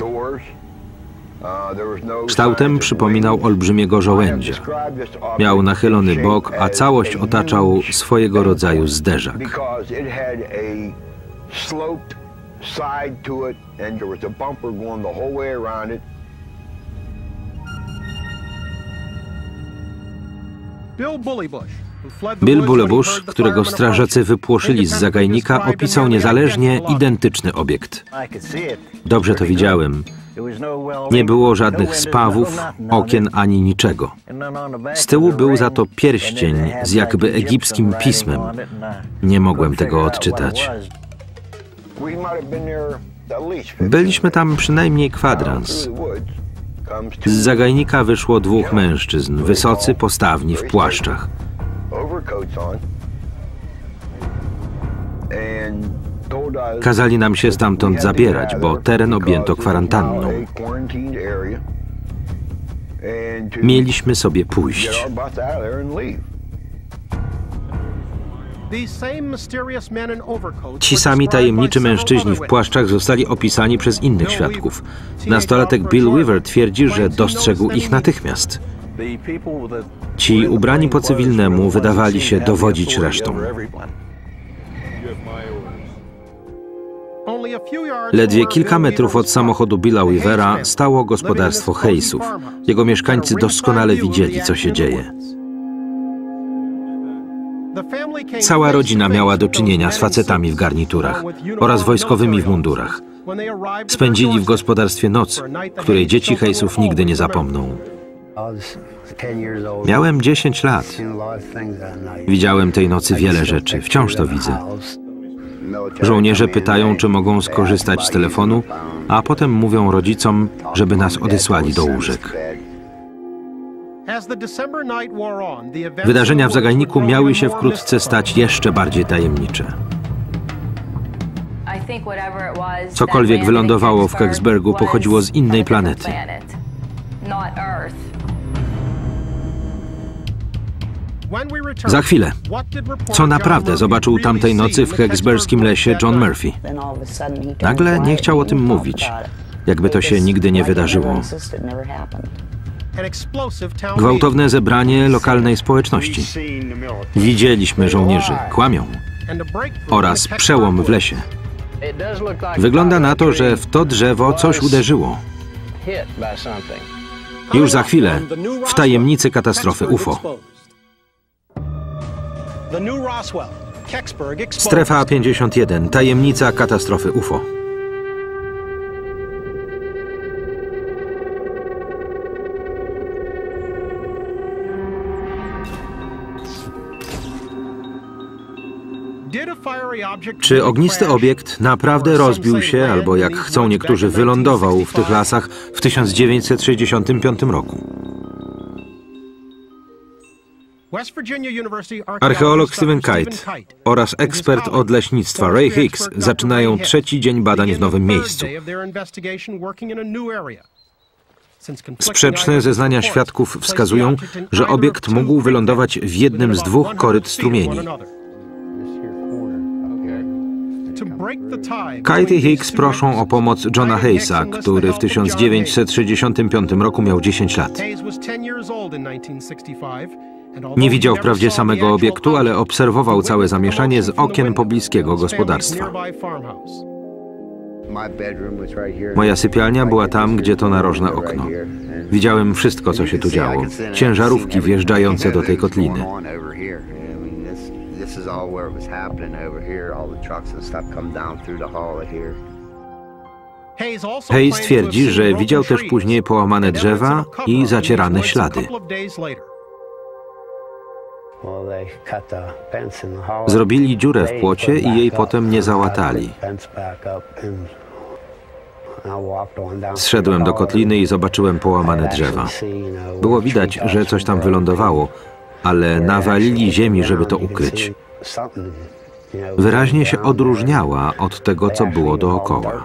Kształtem przypominał olbrzymiego żołędzia. Miał nachylony bok, a całość otaczał swojego rodzaju zderzak. Bill Bulebush, którego strażacy wypłoszyli z zagajnika, opisał niezależnie identyczny obiekt. Dobrze to widziałem. Nie było żadnych spawów, okien ani niczego. Z tyłu był za to pierścień z jakby egipskim pismem. Nie mogłem tego odczytać. Byliśmy tam przynajmniej kwadrans. Z zagajnika wyszło dwóch mężczyzn, wysocy, postawni, w płaszczach. Kazali nam się stamtąd zabierać, bo teren objęto kwarantanną. Mieliśmy sobie pójść. Ci sami tajemniczy mężczyźni w płaszczach zostali opisani przez innych świadków. Nastolatek Bill Weaver twierdzi, że dostrzegł ich natychmiast. Ci ubrani po cywilnemu wydawali się dowodzić resztą. Ledwie kilka metrów od samochodu Billa Weavera stało gospodarstwo Hayesów. Jego mieszkańcy doskonale widzieli, co się dzieje. Cała rodzina miała do czynienia z facetami w garniturach oraz wojskowymi w mundurach. Spędzili w gospodarstwie noc, której dzieci Hayesów nigdy nie zapomną. Miałem dziesięć lat. Widziałem tej nocy wiele rzeczy. Wciąż to widzę. Żołnierze pytają, czy mogą skorzystać z telefonu, a potem mówią rodzicom, żeby nas odesłali do łóżek. Wydarzenia w zagajniku miały się wkrótce stać jeszcze bardziej tajemnicze. Cokolwiek wylądowało w Kecksburgu, pochodziło z innej planety. Za chwilę. Co naprawdę zobaczył tamtej nocy w kecksburskim lesie John Murphy? Nagle nie chciał o tym mówić, jakby to się nigdy nie wydarzyło. Gwałtowne zebranie lokalnej społeczności. Widzieliśmy żołnierzy, kłamią. Oraz przełom w lesie. Wygląda na to, że w to drzewo coś uderzyło. Już za chwilę w tajemnicy katastrofy U F O. Strefa pięćdziesiąt jeden. Tajemnica katastrofy U F O. Czy ognisty obiekt naprawdę rozbił się, albo jak chcą niektórzy, wylądował w tych lasach w tysiąc dziewięćset sześćdziesiątym piątym roku? Archeolog Stephen Kite oraz ekspert od leśnictwa Ray Hicks zaczynają trzeci dzień badań w nowym miejscu. Sprzeczne zeznania świadków wskazują, że obiekt mógł wylądować w jednym z dwóch koryt strumieni. Kite i Hicks proszą o pomoc Johna Hayesa, który w tysiąc dziewięćset sześćdziesiątym piątym roku miał dziesięć lat. Nie widział wprawdzie samego obiektu, ale obserwował całe zamieszanie z okien pobliskiego gospodarstwa. Moja sypialnia była tam, gdzie to narożne okno. Widziałem wszystko, co się tu działo. Ciężarówki wjeżdżające do tej kotliny. Hayes twierdzi, że widział też później połamane drzewa i zacierane ślady. Zrobili dziurę w płocie i jej potem nie załatali. Zszedłem do kotliny i zobaczyłem połamane drzewa. Było widać, że coś tam wylądowało, ale nawalili ziemi, żeby to ukryć. Wyraźnie się odróżniała od tego, co było dookoła.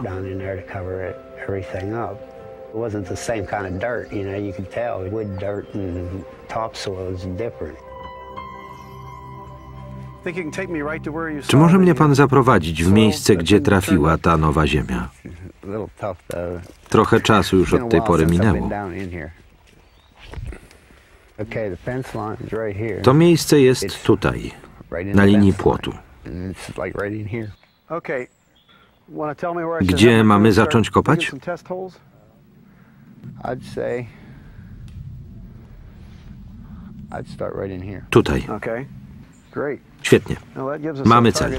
Czy może mnie pan zaprowadzić w miejsce, gdzie trafiła ta nowa ziemia? Trochę czasu już od tej pory minęło. To miejsce jest tutaj, na linii płotu. Gdzie mamy zacząć kopać? Tutaj. Świetnie. Mamy cel.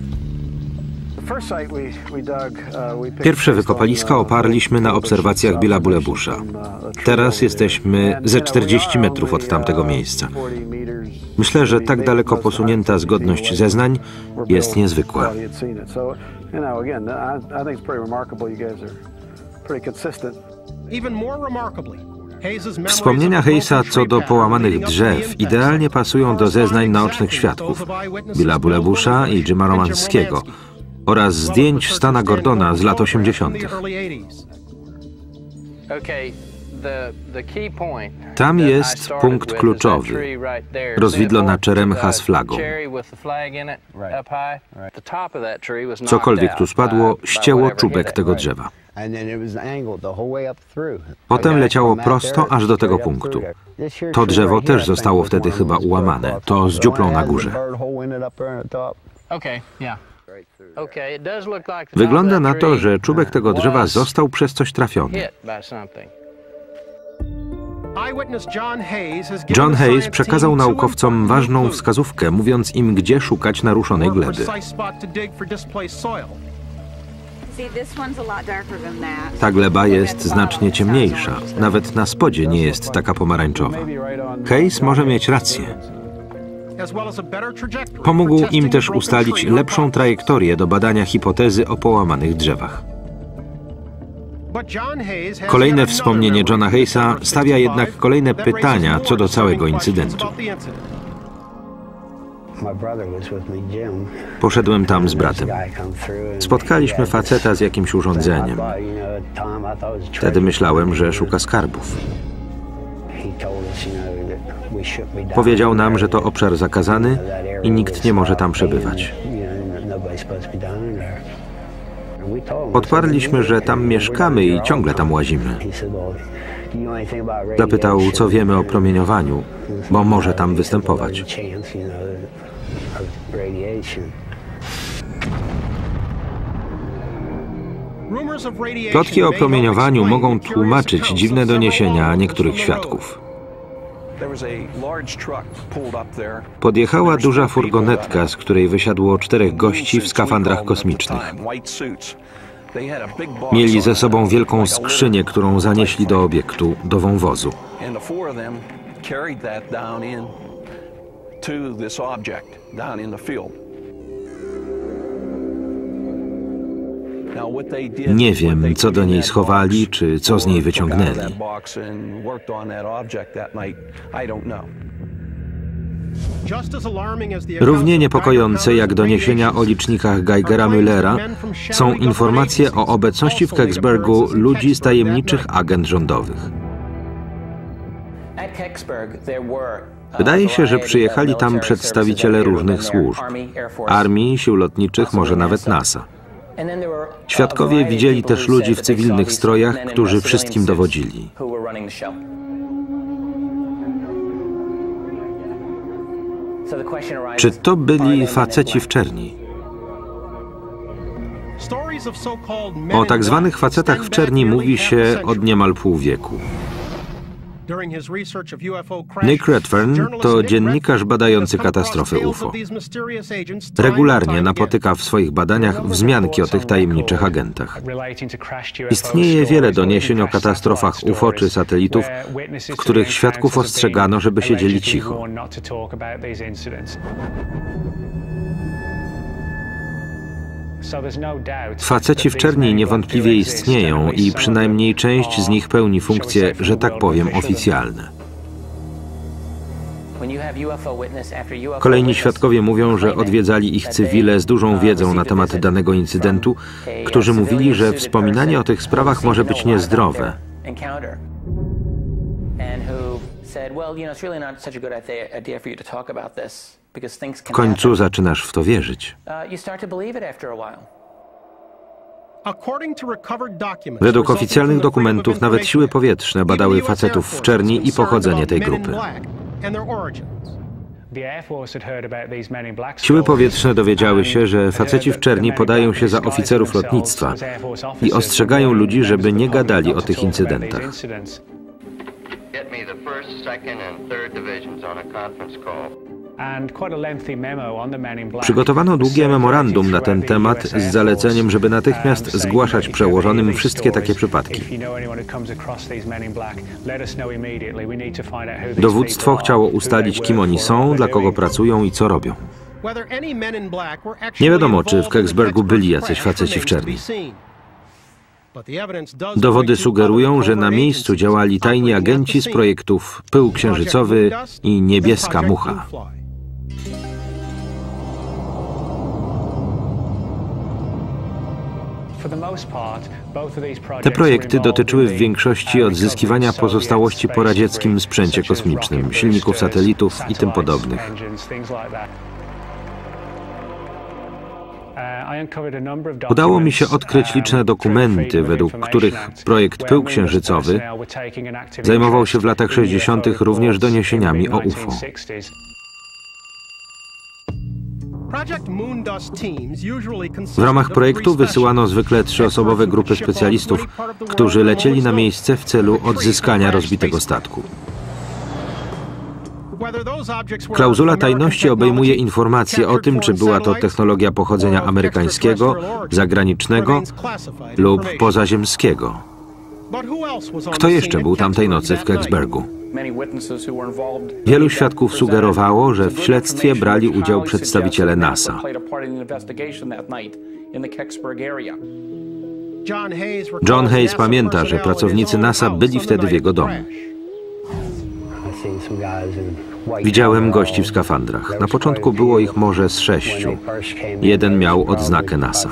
Pierwsze wykopaliska oparliśmy na obserwacjach Billa Bulebusha. Teraz jesteśmy ze czterdzieści metrów od tamtego miejsca. Myślę, że tak daleko posunięta zgodność zeznań jest niezwykła. Wspomnienia Hayesa co do połamanych drzew idealnie pasują do zeznań naocznych świadków Billa Bulebusha i Jima Romanskiego oraz zdjęć Stana Gordona z lat osiemdziesiątych. Tam jest punkt kluczowy. Rozwidlo na Cheremcha z flagą. Cokolwiek tu spadło, ścięło czubek tego drzewa. Potem leciało prosto aż do tego punktu. To drzewo też zostało wtedy chyba ułamane. To z dziuplą na górze. Wygląda na to, że czubek tego drzewa został przez coś trafiony. John Hayes przekazał naukowcom ważną wskazówkę, mówiąc im, gdzie szukać naruszonej gleby. Ta gleba jest znacznie ciemniejsza. Nawet na spodzie nie jest taka pomarańczowa. Hayes może mieć rację. Pomógł im też ustalić lepszą trajektorię do badania hipotezy o połamanych drzewach. Kolejne wspomnienie Johna Hayesa stawia jednak kolejne pytania co do całego incydentu. Poszedłem tam z bratem. Spotkaliśmy faceta z jakimś urządzeniem. Wtedy myślałem, że szuka skarbów. Powiedział nam, że to obszar zakazany i nikt nie może tam przebywać. Odparliśmy, że tam mieszkamy i ciągle tam łazimy. Zapytał, co wiemy o promieniowaniu, bo może tam występować. Plotki o promieniowaniu mogą tłumaczyć dziwne doniesienia niektórych świadków. Podjechała duża furgonetka, z której wysiadło czterech gości w skafandrach kosmicznych. Mieli ze sobą wielką skrzynię, którą zanieśli do obiektu, do wąwozu. Nie wiem, co do niej schowali, czy co z niej wyciągnęli. Równie niepokojące jak doniesienia o licznikach Geigera-Müllera są informacje o obecności w Kecksburgu ludzi z tajemniczych agent rządowych. Wydaje się, że przyjechali tam przedstawiciele różnych służb, armii, sił lotniczych, może nawet NASA. Świadkowie widzieli też ludzi w cywilnych strojach, którzy wszystkim dowodzili. Czy to byli faceci w czerni? O tak zwanych facetach w czerni mówi się od niemal pół wieku. Nick Redfern to dziennikarz badający katastrofy U F O. Regularnie napotyka w swoich badaniach wzmianki o tych tajemniczych agentach. Istnieje wiele doniesień o katastrofach U F O czy satelitów, w których świadków ostrzegano, żeby siedzieli cicho. Faceci w czerni niewątpliwie istnieją i przynajmniej część z nich pełni funkcje, że tak powiem, oficjalne. Kolejni świadkowie mówią, że odwiedzali ich cywile z dużą wiedzą na temat danego incydentu, którzy mówili, że wspominanie o tych sprawach może być niezdrowe. W końcu zaczynasz w to wierzyć. Według oficjalnych dokumentów nawet siły powietrzne badały facetów w czerni i pochodzenie tej grupy. Siły powietrzne dowiedziały się, że faceci w czerni podają się za oficerów lotnictwa i ostrzegają ludzi, żeby nie gadali o tych incydentach. Przygotowano długie memorandum na ten temat z zaleceniem, żeby natychmiast zgłaszać przełożonym wszystkie takie przypadki. Dowództwo chciało ustalić, kim oni są, dla kogo pracują i co robią. Nie wiadomo, czy w Kecksburgu byli jacyś faceci w czerni. Dowody sugerują, że na miejscu działali tajni agenci z projektów Pył Księżycowy i Niebieska Mucha. Te projekty dotyczyły w większości odzyskiwania pozostałości po radzieckim sprzęcie kosmicznym, silników satelitów i tym podobnych. Udało mi się odkryć liczne dokumenty, według których projekt Pył Księżycowy zajmował się w latach sześćdziesiątych również doniesieniami o U F O. W ramach projektu wysyłano zwykle trzyosobowe grupy specjalistów, którzy lecieli na miejsce w celu odzyskania rozbitego statku. Klauzula tajności obejmuje informacje o tym, czy była to technologia pochodzenia amerykańskiego, zagranicznego lub pozaziemskiego. Kto jeszcze był tamtej nocy w Kecksburgu? Wielu świadków sugerowało, że w śledztwie brali udział przedstawiciele NASA. John Hayes pamięta, że pracownicy NASA byli wtedy w jego domu. Widziałem gości w skafandrach. Na początku było ich może z sześciu. Jeden miał odznakę NASA.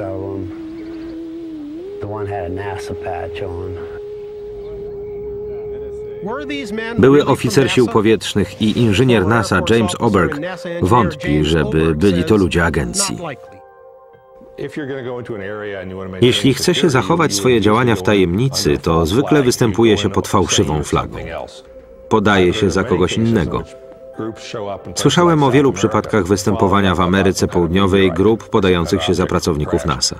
Były oficer sił powietrznych i inżynier NASA James Oberg wątpi, żeby byli to ludzie agencji. Jeśli chce się zachować swoje działania w tajemnicy, to zwykle występuje się pod fałszywą flagą. Podaje się za kogoś innego. Słyszałem o wielu przypadkach występowania w Ameryce Południowej grup podających się za pracowników NASA.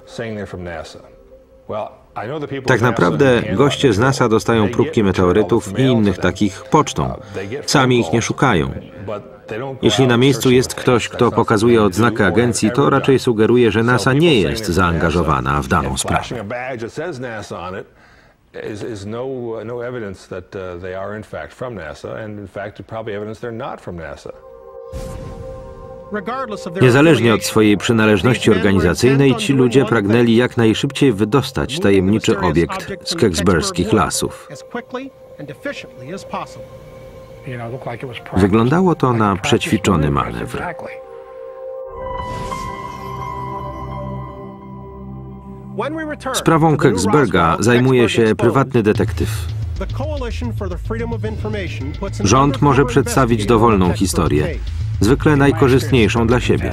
Tak naprawdę goście z NASA dostają próbki meteorytów i innych takich pocztą. Sami ich nie szukają. Jeśli na miejscu jest ktoś, kto pokazuje odznakę agencji, to raczej sugeruje, że NASA nie jest zaangażowana w daną sprawę. Is, is no, no evidence that uh, they are in fact from NASA, and in fact probably evidence they're not from NASA. Niezależnie od swojej przynależności organizacyjnej, ci ludzie pragnęli jak najszybciej wydostać tajemniczy obiekt z keksburskich lasów. Wyglądało to na przećwiczony manewr. Sprawą Keksburga zajmuje się prywatny detektyw. Rząd może przedstawić dowolną historię, zwykle najkorzystniejszą dla siebie.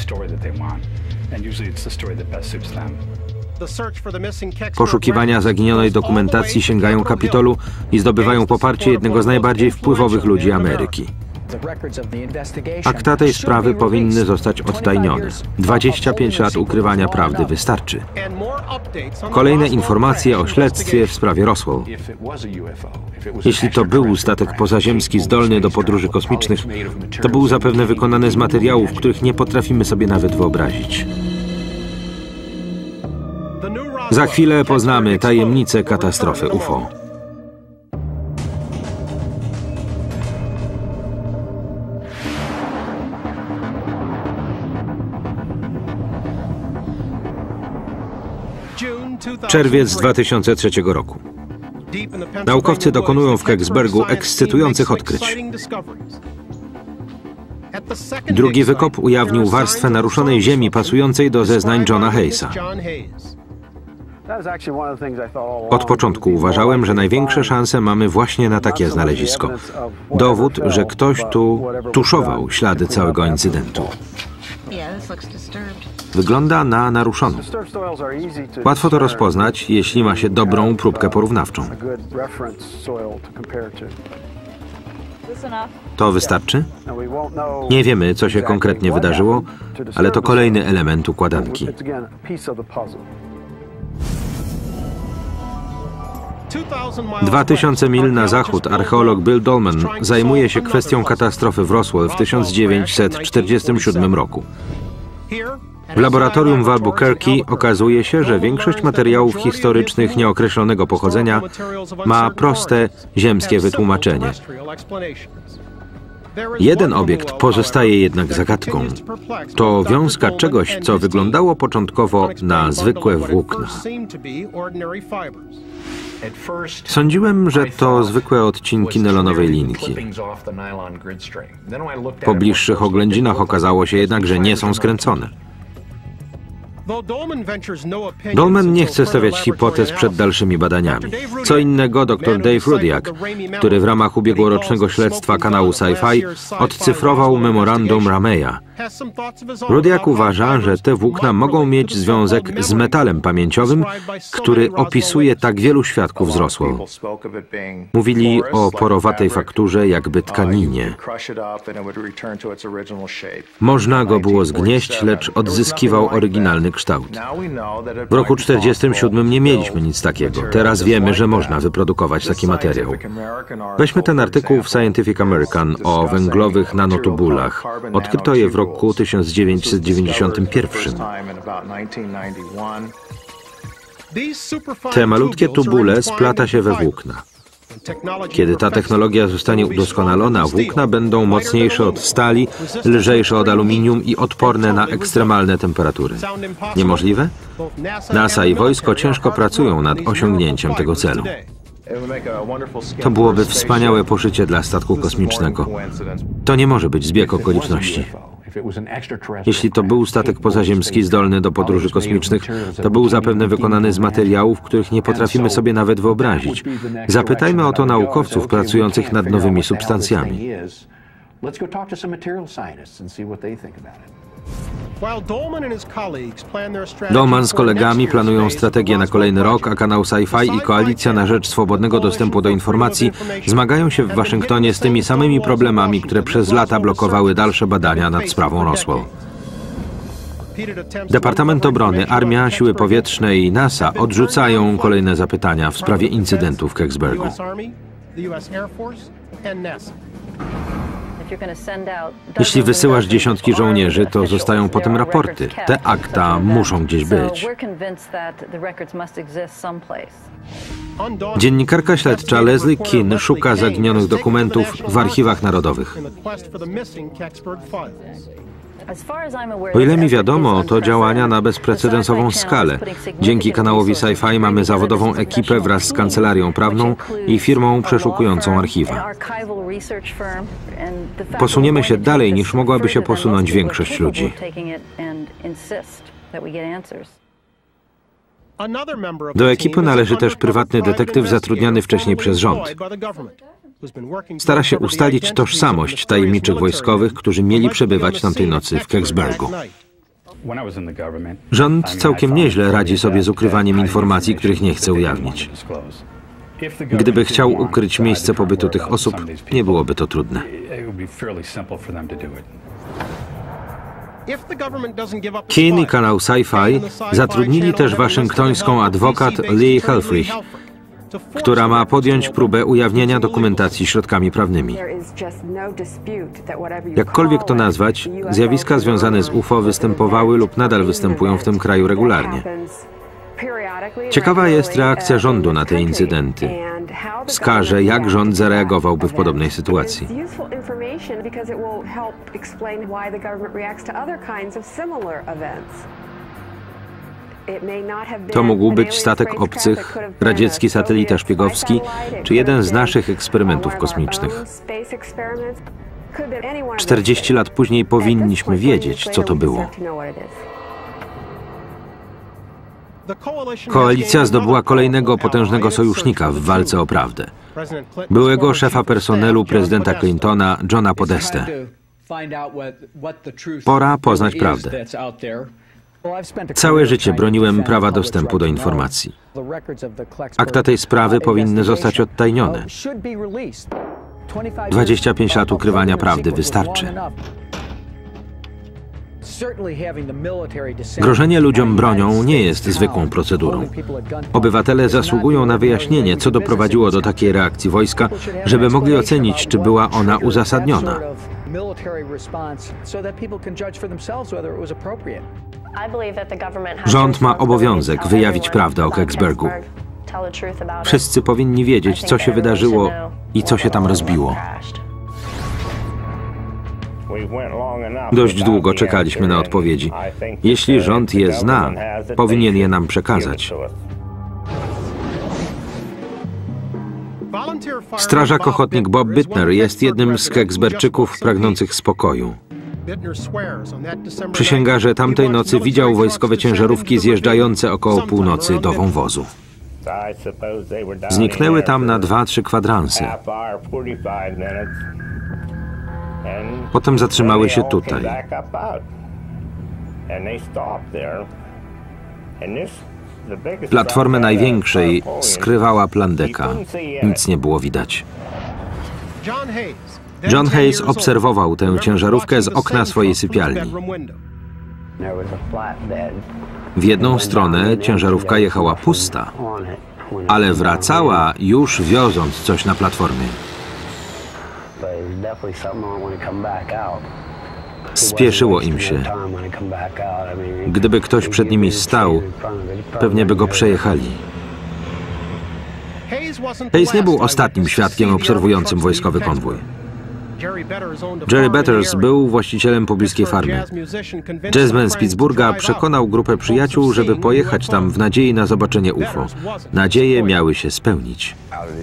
Poszukiwania zaginionej dokumentacji sięgają Kapitolu i zdobywają poparcie jednego z najbardziej wpływowych ludzi Ameryki. Akta tej sprawy powinny zostać odtajnione. dwadzieścia pięć lat ukrywania prawdy wystarczy. Kolejne informacje o śledztwie w sprawie Roswell. Jeśli to był statek pozaziemski zdolny do podróży kosmicznych, to był zapewne wykonany z materiałów, których nie potrafimy sobie nawet wyobrazić. Za chwilę poznamy tajemnicę katastrofy U F O. Czerwiec dwa tysiące trzeciego roku. Naukowcy dokonują w Keksburgu ekscytujących odkryć. Drugi wykop ujawnił warstwę naruszonej ziemi pasującej do zeznań Johna Hayesa. Od początku uważałem, że największe szanse mamy właśnie na takie znalezisko. Dowód, że ktoś tu tuszował ślady całego incydentu. Wygląda na naruszoną. Łatwo to rozpoznać, jeśli ma się dobrą próbkę porównawczą. To wystarczy? Nie wiemy, co się konkretnie wydarzyło, ale to kolejny element układanki. Dwa tysiące mil na zachód archeolog Bill Dolman zajmuje się kwestią katastrofy w Roswell w tysiąc dziewięćset czterdziestym siódmym roku. W laboratorium w Albuquerque okazuje się, że większość materiałów historycznych nieokreślonego pochodzenia ma proste, ziemskie wytłumaczenie. Jeden obiekt pozostaje jednak zagadką. To wiązka czegoś, co wyglądało początkowo na zwykłe włókna. Sądziłem, że to zwykłe odcinki nylonowej linki. Po bliższych oględzinach okazało się jednak, że nie są skręcone. Dolman nie chce stawiać hipotez przed dalszymi badaniami. Co innego dr Dave Rudiak, który w ramach ubiegłorocznego śledztwa kanału Sci-Fi odcyfrował memorandum Rameya. Rudiak uważa, że te włókna mogą mieć związek z metalem pamięciowym, który opisuje tak wielu świadków z Roswell. Mówili o porowatej fakturze, jakby tkaninie. Można go było zgnieść, lecz odzyskiwał oryginalny kształt. W roku czterdziestym siódmym nie mieliśmy nic takiego. Teraz wiemy, że można wyprodukować taki materiał. Weźmy ten artykuł w Scientific American o węglowych nanotubulach. Odkryto je w roku tysiąc dziewięćset dziewięćdziesiątym pierwszym. Te malutkie tubule splata się we włókna. Kiedy ta technologia zostanie udoskonalona, włókna będą mocniejsze od stali, lżejsze od aluminium i odporne na ekstremalne temperatury. Niemożliwe? NASA i wojsko ciężko pracują nad osiągnięciem tego celu. To byłoby wspaniałe poszycie dla statku kosmicznego. To nie może być zbieg okoliczności. Jeśli to był statek pozaziemski zdolny do podróży kosmicznych, to był zapewne wykonany z materiałów, których nie potrafimy sobie nawet wyobrazić. Zapytajmy o to naukowców pracujących nad nowymi substancjami. Dolman z kolegami planują strategię na kolejny rok, a kanał Sci-Fi i Koalicja na rzecz swobodnego dostępu do informacji zmagają się w Waszyngtonie z tymi samymi problemami, które przez lata blokowały dalsze badania nad sprawą Roswell. Departament Obrony, Armia, Siły Powietrzne i NASA odrzucają kolejne zapytania w sprawie incydentu w Keksburgu. Jeśli wysyłasz dziesiątki żołnierzy, to zostają potem raporty. Te akta muszą gdzieś być. Dziennikarka śledcza Leslie Kean szuka zaginionych dokumentów w archiwach narodowych. O ile mi wiadomo, to działania na bezprecedensową skalę. Dzięki kanałowi Sci-Fi mamy zawodową ekipę wraz z kancelarią prawną i firmą przeszukującą archiwa. Posuniemy się dalej, niż mogłaby się posunąć większość ludzi. Do ekipy należy też prywatny detektyw zatrudniony wcześniej przez rząd. Stara się ustalić tożsamość tajemniczych wojskowych, którzy mieli przebywać tamtej nocy w Kecksburgu. Rząd całkiem nieźle radzi sobie z ukrywaniem informacji, których nie chce ujawnić. Gdyby chciał ukryć miejsce pobytu tych osób, nie byłoby to trudne. Keane i kanał Sci-Fi zatrudnili też waszyngtońską adwokat Lee Helfrich, która ma podjąć próbę ujawnienia dokumentacji środkami prawnymi. Jakkolwiek to nazwać, zjawiska związane z U F O występowały lub nadal występują w tym kraju regularnie. Ciekawa jest reakcja rządu na te incydenty. Wskaże, jak rząd zareagowałby w podobnej sytuacji. To mógł być statek obcych, radziecki satelita szpiegowski, czy jeden z naszych eksperymentów kosmicznych. czterdzieści lat później powinniśmy wiedzieć, co to było. Koalicja zdobyła kolejnego potężnego sojusznika w walce o prawdę. Byłego szefa personelu prezydenta Clintona, Johna Podestę. Pora poznać prawdę. Całe życie broniłem prawa dostępu do informacji. Akta tej sprawy powinny zostać odtajnione. dwadzieścia pięć lat ukrywania prawdy wystarczy. Grożenie ludziom bronią nie jest zwykłą procedurą. Obywatele zasługują na wyjaśnienie, co doprowadziło do takiej reakcji wojska, żeby mogli ocenić, czy była ona uzasadniona. Rząd ma obowiązek wyjawić prawdę o Kecksburgu. Wszyscy powinni wiedzieć, co się wydarzyło i co się tam rozbiło. Dość długo czekaliśmy na odpowiedzi. Jeśli rząd je zna, powinien je nam przekazać. Strażak ochotnik Bob Bittner jest jednym z Kecksburgczyków pragnących spokoju. Przysięga, że tamtej nocy widział wojskowe ciężarówki zjeżdżające około północy do wąwozu. Zniknęły tam na dwa, trzy kwadranse. Potem zatrzymały się tutaj. Platformę największej skrywała plandeka. Nic nie było widać. John Hayes obserwował tę ciężarówkę z okna swojej sypialni. W jedną stronę ciężarówka jechała pusta, ale wracała już wioząc coś na platformie. Spieszyło im się. Gdyby ktoś przed nimi stał, pewnie by go przejechali. Hayes nie był ostatnim świadkiem obserwującym wojskowy konwój. Jerry Betters był właścicielem pobliskiej farmy. Jazzman z Pittsburgha przekonał grupę przyjaciół, żeby pojechać tam w nadziei na zobaczenie U F O. Nadzieje miały się spełnić.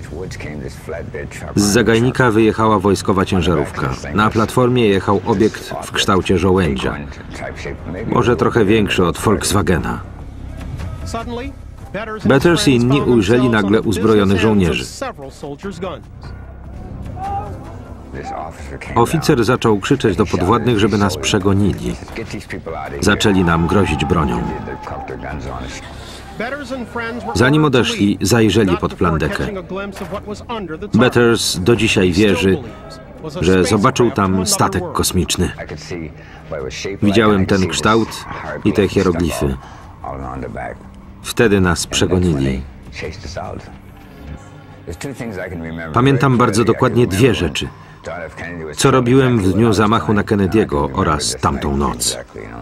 Z zagajnika wyjechała wojskowa ciężarówka. Na platformie jechał obiekt w kształcie żołędzia. Może trochę większy od Volkswagena. Betters i inni ujrzeli nagle uzbrojonych żołnierzy. Oficer zaczął krzyczeć do podwładnych, żeby nas przegonili. Zaczęli nam grozić bronią. Zanim odeszli, zajrzeli pod plandekę. Betters do dzisiaj wierzy, że zobaczył tam statek kosmiczny. Widziałem ten kształt i te hieroglify. Wtedy nas przegonili. Pamiętam bardzo dokładnie dwie rzeczy. Co robiłem w dniu zamachu na Kennedy'ego oraz tamtą noc.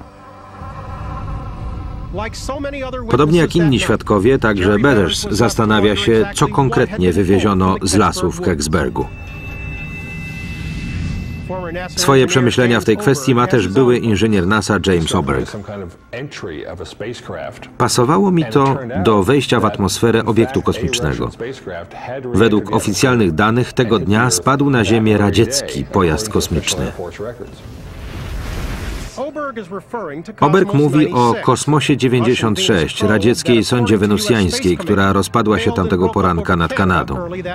Podobnie jak inni świadkowie, także Betters zastanawia się, co konkretnie wywieziono z lasu w Kecksburgu. Swoje przemyślenia w tej kwestii ma też były inżynier NASA James Oberg. Pasowało mi to do wejścia w atmosferę obiektu kosmicznego. Według oficjalnych danych tego dnia spadł na Ziemię radziecki pojazd kosmiczny. Oberg mówi o Kosmosie dziewięćdziesiąt sześć, radzieckiej sondzie wenusjańskiej, która rozpadła się tamtego poranka nad Kanadą.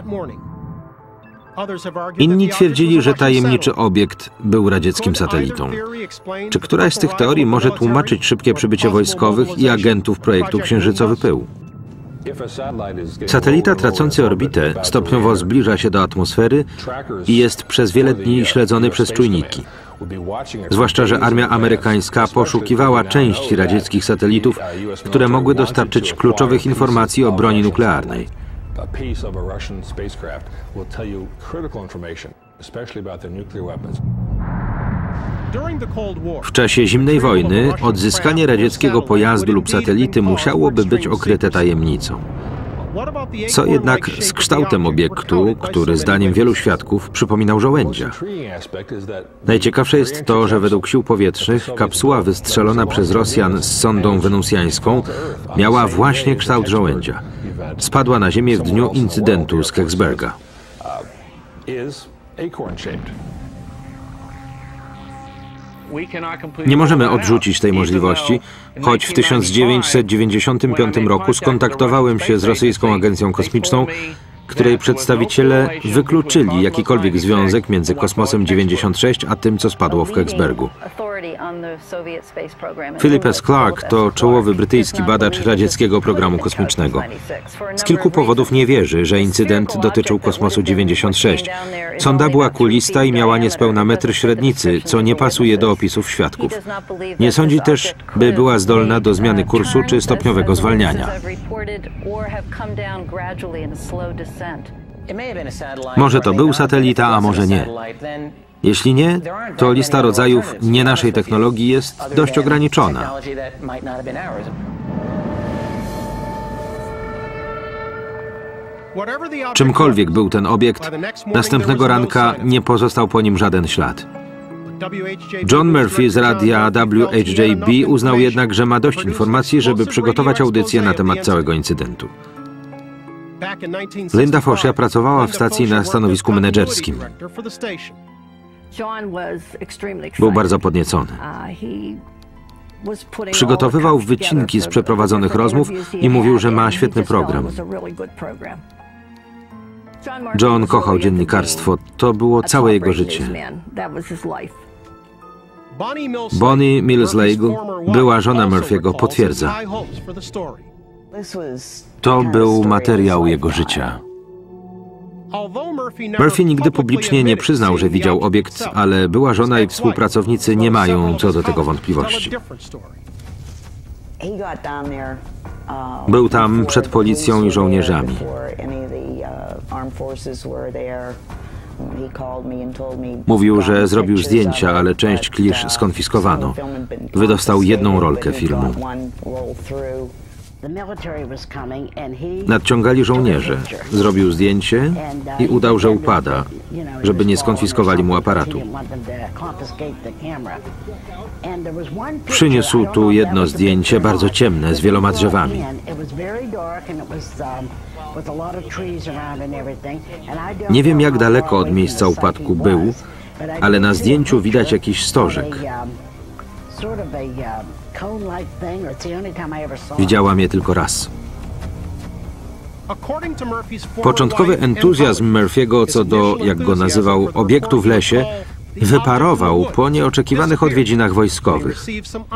Inni twierdzili, że tajemniczy obiekt był radzieckim satelitą. Czy któraś z tych teorii może tłumaczyć szybkie przybycie wojskowych i agentów projektu Księżycowy Pył? Satelita tracący orbitę stopniowo zbliża się do atmosfery i jest przez wiele dni śledzony przez czujniki. Zwłaszcza że armia amerykańska poszukiwała części radzieckich satelitów, które mogły dostarczyć kluczowych informacji o broni nuklearnej. W czasie zimnej wojny odzyskanie radzieckiego pojazdu lub satelity musiałoby być okryte tajemnicą. Co jednak z kształtem obiektu, który zdaniem wielu świadków przypominał żołędzia? Najciekawsze jest to, że według sił powietrznych kapsuła wystrzelona przez Rosjan z sondą wenusjańską miała właśnie kształt żołędzia. Spadła na Ziemię w dniu incydentu z Kecksburga. Nie możemy odrzucić tej możliwości, choć w tysiąc dziewięćset dziewięćdziesiątym piątym roku skontaktowałem się z rosyjską agencją kosmiczną, której przedstawiciele wykluczyli jakikolwiek związek między Kosmosem dziewięćdziesiąt sześć a tym, co spadło w Kecksburgu. Philip S. Clark to czołowy brytyjski badacz radzieckiego programu kosmicznego. Z kilku powodów nie wierzy, że incydent dotyczył Kosmosu dziewięćdziesiąt sześć. Sonda była kulista i miała niespełna metr średnicy, co nie pasuje do opisów świadków. Nie sądzi też, by była zdolna do zmiany kursu czy stopniowego zwalniania. Może to był satelita, a może nie. Jeśli nie, to lista rodzajów nie naszej technologii jest dość ograniczona. Czymkolwiek był ten obiekt, następnego ranka nie pozostał po nim żaden ślad. John Murphy z radia W H J B uznał jednak, że ma dość informacji, żeby przygotować audycję na temat całego incydentu. Linda Fosia pracowała w stacji na stanowisku menedżerskim. Był bardzo podniecony. Przygotowywał wycinki z przeprowadzonych rozmów i mówił, że ma świetny program. John kochał dziennikarstwo. To było całe jego życie. Bonnie Mills-Leigh, była żona Murphy'ego, potwierdza. To był materiał jego życia. Murphy nigdy publicznie nie przyznał, że widział obiekt, ale była żona i współpracownicy nie mają co do tego wątpliwości. Był tam przed policją i żołnierzami. Mówił, że zrobił zdjęcia, ale część klisz skonfiskowano. Wydostał jedną rolkę filmu. Nadciągali żołnierze. Zrobił zdjęcie i udał, że upada, żeby nie skonfiskowali mu aparatu. Przyniósł tu jedno zdjęcie, bardzo ciemne, z wieloma drzewami. Nie wiem, jak daleko od miejsca upadku był, ale na zdjęciu widać jakiś stożek. Widziałam je tylko raz. Początkowy entuzjazm Murphy'ego co do, jak go nazywał, obiektu w lesie wyparował po nieoczekiwanych odwiedzinach wojskowych.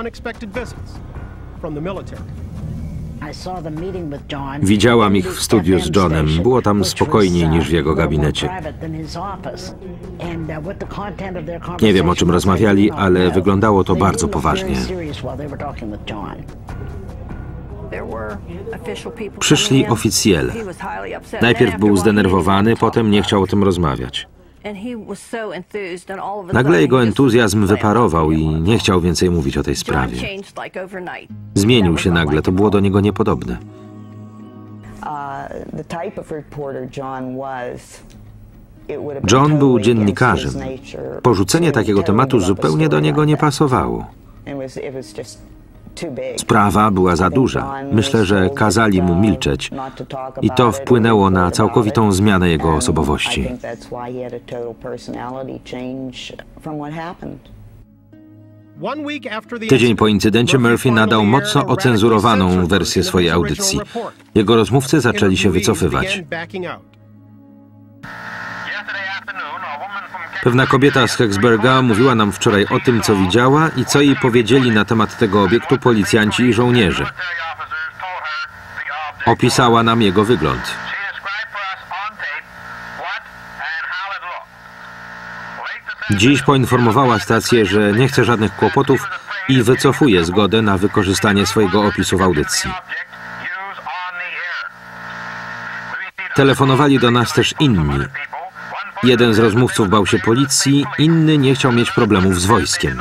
Widziałam ich w studiu z Johnem. Było tam spokojniej niż w jego gabinecie. Nie wiem, o czym rozmawiali, ale wyglądało to bardzo poważnie. Przyszli oficjele. Najpierw był zdenerwowany, potem nie chciał o tym rozmawiać. Nagle jego entuzjazm wyparował i nie chciał więcej mówić o tej sprawie. Zmienił się nagle, to było do niego niepodobne. John był dziennikarzem. Porzucenie takiego tematu zupełnie do niego nie pasowało. Sprawa była za duża. Myślę, że kazali mu milczeć i to wpłynęło na całkowitą zmianę jego osobowości. Tydzień po incydencie Murphy nadał mocno ocenzurowaną wersję swojej audycji. Jego rozmówcy zaczęli się wycofywać. Pewna kobieta z Kecksburga mówiła nam wczoraj o tym, co widziała i co jej powiedzieli na temat tego obiektu policjanci i żołnierze. Opisała nam jego wygląd. Dziś poinformowała stację, że nie chce żadnych kłopotów i wycofuje zgodę na wykorzystanie swojego opisu w audycji. Telefonowali do nas też inni. Jeden z rozmówców bał się policji, inny nie chciał mieć problemów z wojskiem.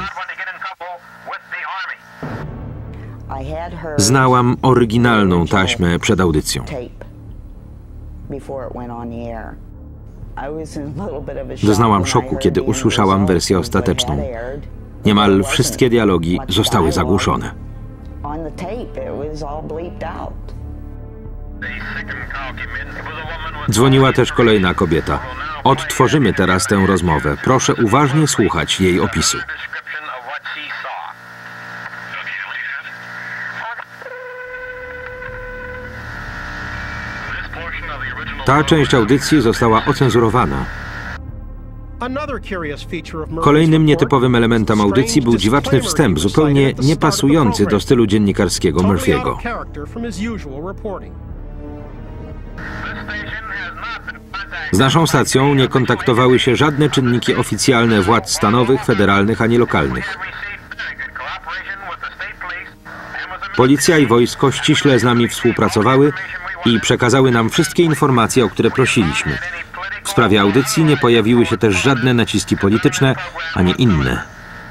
Znałam oryginalną taśmę przed audycją. Doznałam szoku, kiedy usłyszałam wersję ostateczną. Niemal wszystkie dialogi zostały zagłuszone. Dzwoniła też kolejna kobieta. Odtworzymy teraz tę rozmowę. Proszę uważnie słuchać jej opisu. Ta część audycji została ocenzurowana. Kolejnym nietypowym elementem audycji był dziwaczny wstęp, zupełnie niepasujący do stylu dziennikarskiego Murphy'ego. Z naszą stacją nie kontaktowały się żadne czynniki oficjalne władz stanowych, federalnych ani lokalnych. Policja i wojsko ściśle z nami współpracowały i przekazały nam wszystkie informacje, o które prosiliśmy. W sprawie audycji nie pojawiły się też żadne naciski polityczne ani inne.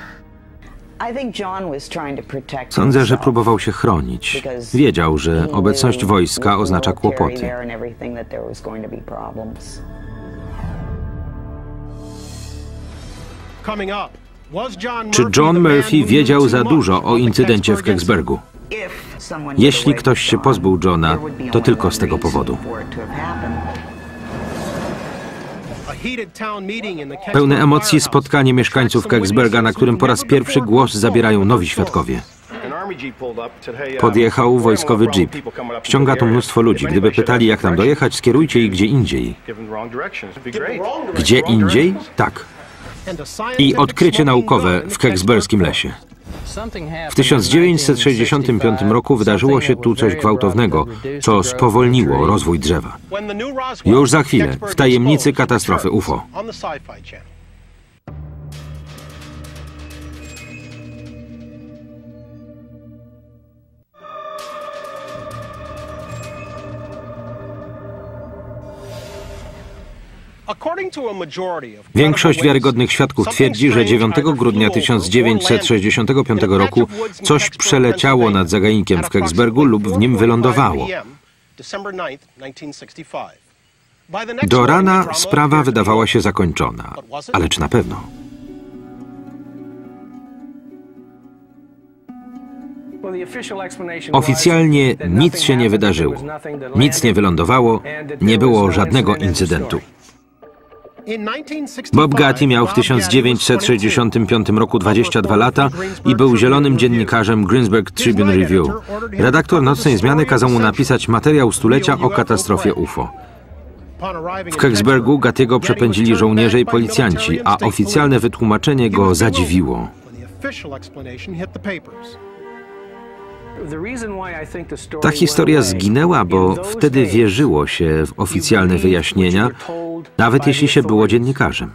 Sądzę, że próbował się chronić. Wiedział, że obecność wojska oznacza kłopoty. Czy John Murphy wiedział za dużo o incydencie w Kecksburgu? Jeśli ktoś się pozbył Johna, to tylko z tego powodu. Pełne emocji spotkanie mieszkańców Kecksburga, na którym po raz pierwszy głos zabierają nowi świadkowie. Podjechał wojskowy jeep. Ściąga tu mnóstwo ludzi. Gdyby pytali, jak tam dojechać, skierujcie ich gdzie indziej. Gdzie indziej? Tak. I odkrycie naukowe w Kecksburskim lesie. W tysiąc dziewięćset sześćdziesiątym piątym roku wydarzyło się tu coś gwałtownego, co spowolniło rozwój drzewa. Już za chwilę, w tajemnicy katastrofy U F O. Większość wiarygodnych świadków twierdzi, że dziewiątego grudnia tysiąc dziewięćset sześćdziesiątego piątego roku coś przeleciało nad zagajnikiem w Kecksburgu lub w nim wylądowało. Do rana sprawa wydawała się zakończona, ale czy na pewno? Oficjalnie nic się nie wydarzyło. Nic nie wylądowało, nie było żadnego incydentu. Bob Gatty miał w tysiąc dziewięćset sześćdziesiątym piątym roku dwadzieścia dwa lata i był zielonym dziennikarzem Greensburg Tribune Review. Redaktor Nocnej Zmiany kazał mu napisać materiał stulecia o katastrofie U F O. W Kecksburgu Gattiego przepędzili żołnierze i policjanci, a oficjalne wytłumaczenie go zadziwiło. Ta historia zginęła, bo wtedy wierzyło się w oficjalne wyjaśnienia, nawet jeśli się było dziennikarzem.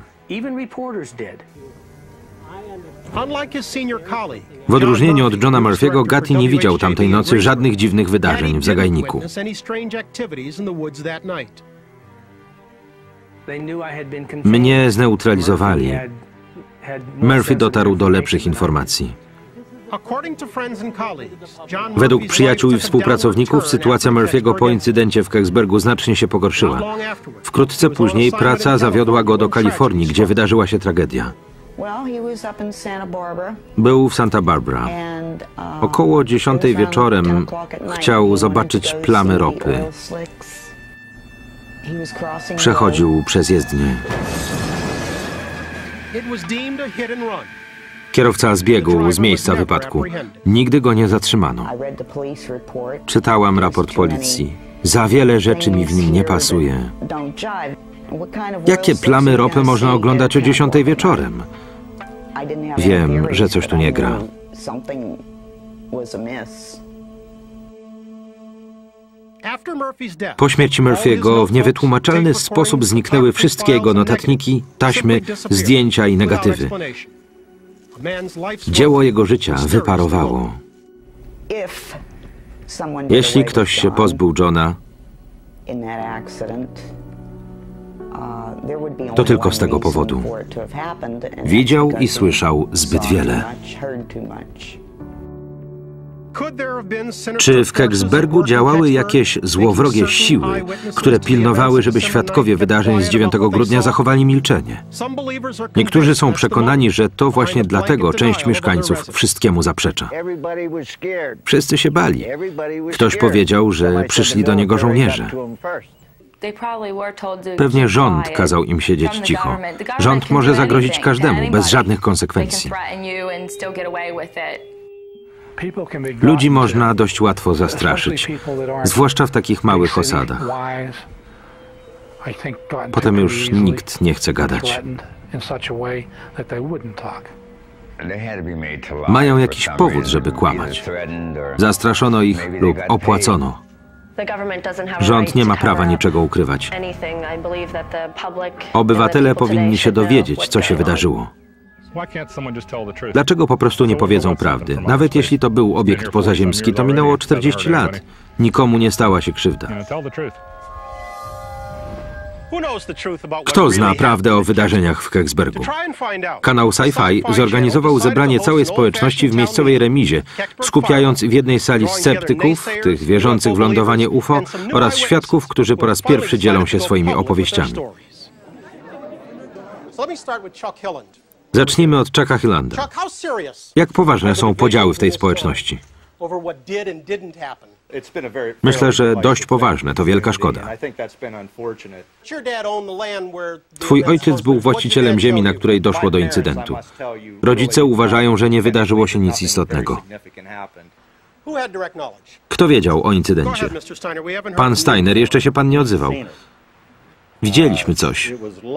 W odróżnieniu od Johna Murphy'ego, Gatty nie widział tamtej nocy żadnych dziwnych wydarzeń w zagajniku. Mnie zneutralizowali. Murphy dotarł do lepszych informacji. Według przyjaciół i współpracowników sytuacja Murphy'ego po incydencie w Kecksburgu znacznie się pogorszyła. Wkrótce później praca zawiodła go do Kalifornii, gdzie wydarzyła się tragedia. Był w Santa Barbara. Około dziesiątej wieczorem chciał zobaczyć plamy ropy. Przechodził przez jezdnię. Kierowca zbiegł z miejsca wypadku. Nigdy go nie zatrzymano. Czytałam raport policji. Za wiele rzeczy mi w nim nie pasuje. Jakie plamy ropy można oglądać o dziesiątej wieczorem? Wiem, że coś tu nie gra. Po śmierci Murphy'ego w niewytłumaczalny sposób zniknęły wszystkie jego notatniki, taśmy, zdjęcia i negatywy. Dzieło jego życia wyparowało. Jeśli ktoś się pozbył Johna, to tylko z tego powodu. Widział i słyszał zbyt wiele. Czy w Kecksburgu działały jakieś złowrogie siły, które pilnowały, żeby świadkowie wydarzeń z dziewiątego grudnia zachowali milczenie? Niektórzy są przekonani, że to właśnie dlatego część mieszkańców wszystkiemu zaprzecza. Wszyscy się bali. Ktoś powiedział, że przyszli do niego żołnierze. Pewnie rząd kazał im siedzieć cicho. Rząd może zagrozić każdemu, bez żadnych konsekwencji. Ludzi można dość łatwo zastraszyć, zwłaszcza w takich małych osadach. Potem już nikt nie chce gadać. Mają jakiś powód, żeby kłamać. Zastraszono ich lub opłacono. Rząd nie ma prawa niczego ukrywać. Obywatele powinni się dowiedzieć, co się wydarzyło. Dlaczego po prostu nie powiedzą prawdy? Nawet jeśli to był obiekt pozaziemski, to minęło czterdzieści lat. Nikomu nie stała się krzywda. Kto zna prawdę o wydarzeniach w Kecksburgu? Kanał Sci-Fi zorganizował zebranie całej społeczności w miejscowej remizie, skupiając w jednej sali sceptyków, tych wierzących w lądowanie U F O oraz świadków, którzy po raz pierwszy dzielą się swoimi opowieściami. Zacznijmy od Chucka Hillanda. Jak poważne są podziały w tej społeczności? Myślę, że dość poważne, to wielka szkoda. Twój ojciec był właścicielem ziemi, na której doszło do incydentu. Rodzice uważają, że nie wydarzyło się nic istotnego. Kto wiedział o incydencie? Pan Steiner, jeszcze się pan nie odzywał. Widzieliśmy coś.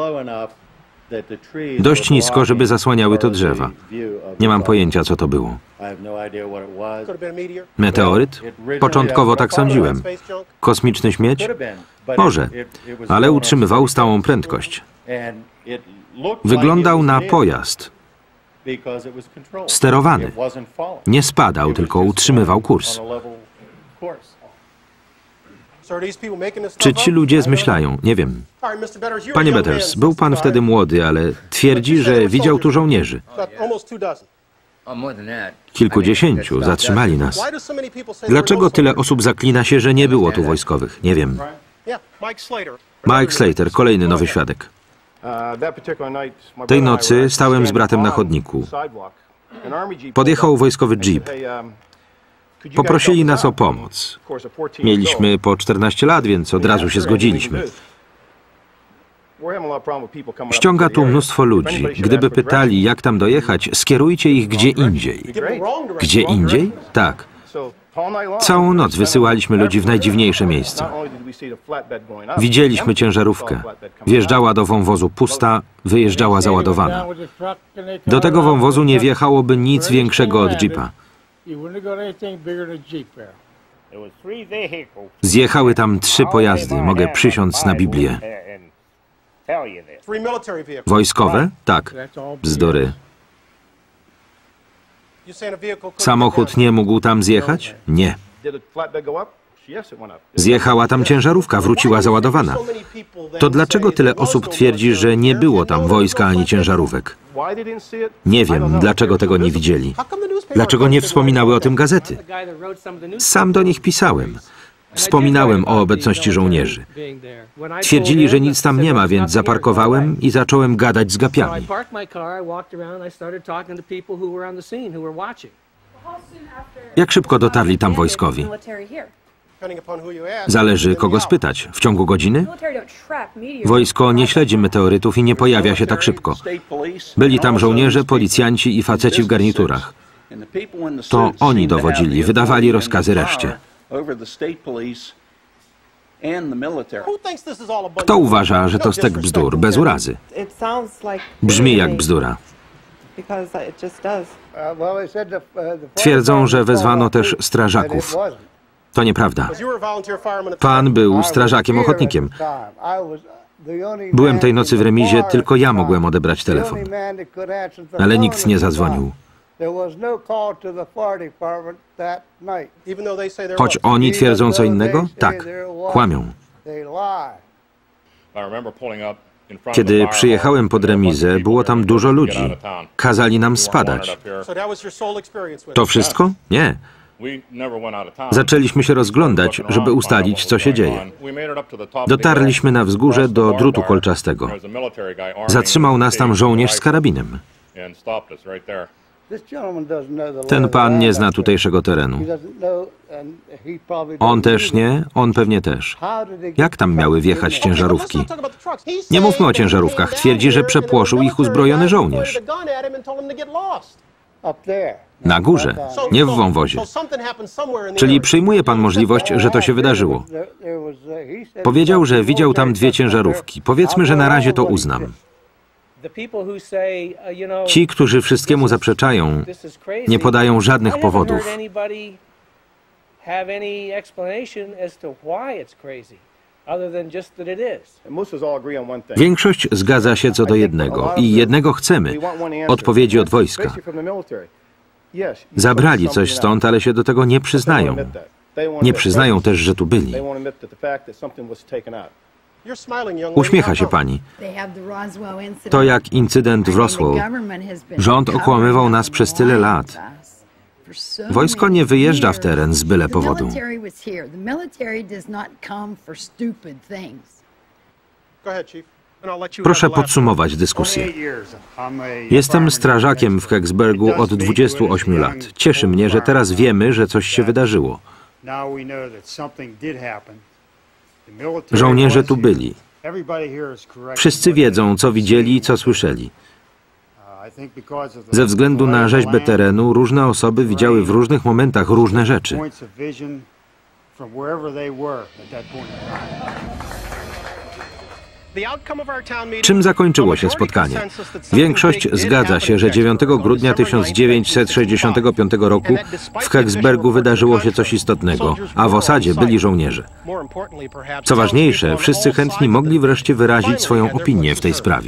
Dość nisko, żeby zasłaniały to drzewa. Nie mam pojęcia, co to było. Meteoryt? Początkowo tak sądziłem. Kosmiczny śmieć? Może, ale utrzymywał stałą prędkość. Wyglądał na pojazd. Sterowany. Nie spadał, tylko utrzymywał kurs. Czy ci ludzie zmyślają? Nie wiem. Panie Betters, był pan wtedy młody, ale twierdzi, że widział tu żołnierzy. Kilkudziesięciu zatrzymali nas. Dlaczego tyle osób zaklina się, że nie było tu wojskowych? Nie wiem. Mike Slater, kolejny nowy świadek. Tej nocy stałem z bratem na chodniku. Podjechał wojskowy jeep. Poprosili nas o pomoc. Mieliśmy po czternaście lat, więc od razu się zgodziliśmy. Ściąga tu mnóstwo ludzi. Gdyby pytali, jak tam dojechać, skierujcie ich gdzie indziej. Gdzie indziej? Tak. Całą noc wysyłaliśmy ludzi w najdziwniejsze miejsca. Widzieliśmy ciężarówkę. Wjeżdżała do wąwozu pusta, wyjeżdżała załadowana. Do tego wąwozu nie wjechałoby nic większego od jeepa. Zjechały tam trzy pojazdy, mogę przysiąc na Biblię. Wojskowe? Tak. Bzdury. Samochód nie mógł tam zjechać? Nie. Zjechała tam ciężarówka, wróciła załadowana. To dlaczego tyle osób twierdzi, że nie było tam wojska ani ciężarówek? Nie wiem, dlaczego tego nie widzieli. Dlaczego nie wspominały o tym gazety? Sam do nich pisałem. Wspominałem o obecności żołnierzy. Twierdzili, że nic tam nie ma, więc zaparkowałem i zacząłem gadać z gapiami. Jak szybko dotarli tam wojskowi? Zależy, kogo spytać. W ciągu godziny? Wojsko nie śledzi meteorytów i nie pojawia się tak szybko. Byli tam żołnierze, policjanci i faceci w garniturach. To oni dowodzili, wydawali rozkazy reszcie. Kto uważa, że to stek bzdur, bez urazy? Brzmi jak bzdura. Twierdzą, że wezwano też strażaków. To nieprawda. Pan był strażakiem ochotnikiem. Byłem tej nocy w remizie, tylko ja mogłem odebrać telefon. Ale nikt nie zadzwonił. Choć oni twierdzą co innego? Tak, kłamią. Kiedy przyjechałem pod remizę, było tam dużo ludzi. Kazali nam spadać. To wszystko? Nie. Zaczęliśmy się rozglądać, żeby ustalić, co się dzieje. Dotarliśmy na wzgórze do drutu kolczastego. Zatrzymał nas tam żołnierz z karabinem. Ten pan nie zna tutejszego terenu. On też nie, on pewnie też. Jak tam miały wjechać ciężarówki? Nie mówmy o ciężarówkach. Twierdzi, że przepłoszył ich uzbrojony żołnierz. Na górze, nie w wąwozie. Czyli przyjmuje pan możliwość, że to się wydarzyło. Powiedział, że widział tam dwie ciężarówki. Powiedzmy, że na razie to uznam. Ci, którzy wszystkiemu zaprzeczają, nie podają żadnych powodów. Większość zgadza się co do jednego i jednego chcemy – odpowiedzi od wojska. Zabrali coś stąd, ale się do tego nie przyznają. Nie przyznają też, że tu byli. Uśmiecha się pani. To jak incydent w Roswell. Rząd okłamywał nas przez tyle lat. Wojsko nie wyjeżdża w teren z byle powodu. Proszę podsumować dyskusję. Jestem strażakiem w Kecksburgu od dwudziestu ośmiu lat. Cieszy mnie, że teraz wiemy, że coś się wydarzyło. Żołnierze tu byli. Wszyscy wiedzą, co widzieli i co słyszeli. Ze względu na rzeźbę terenu, różne osoby widziały w różnych momentach różne rzeczy. Czym zakończyło się spotkanie? Większość zgadza się, że dziewiątego grudnia tysiąc dziewięćset sześćdziesiątego piątego roku w Kecksburgu wydarzyło się coś istotnego, a w osadzie byli żołnierze. Co ważniejsze, wszyscy chętni mogli wreszcie wyrazić swoją opinię w tej sprawie.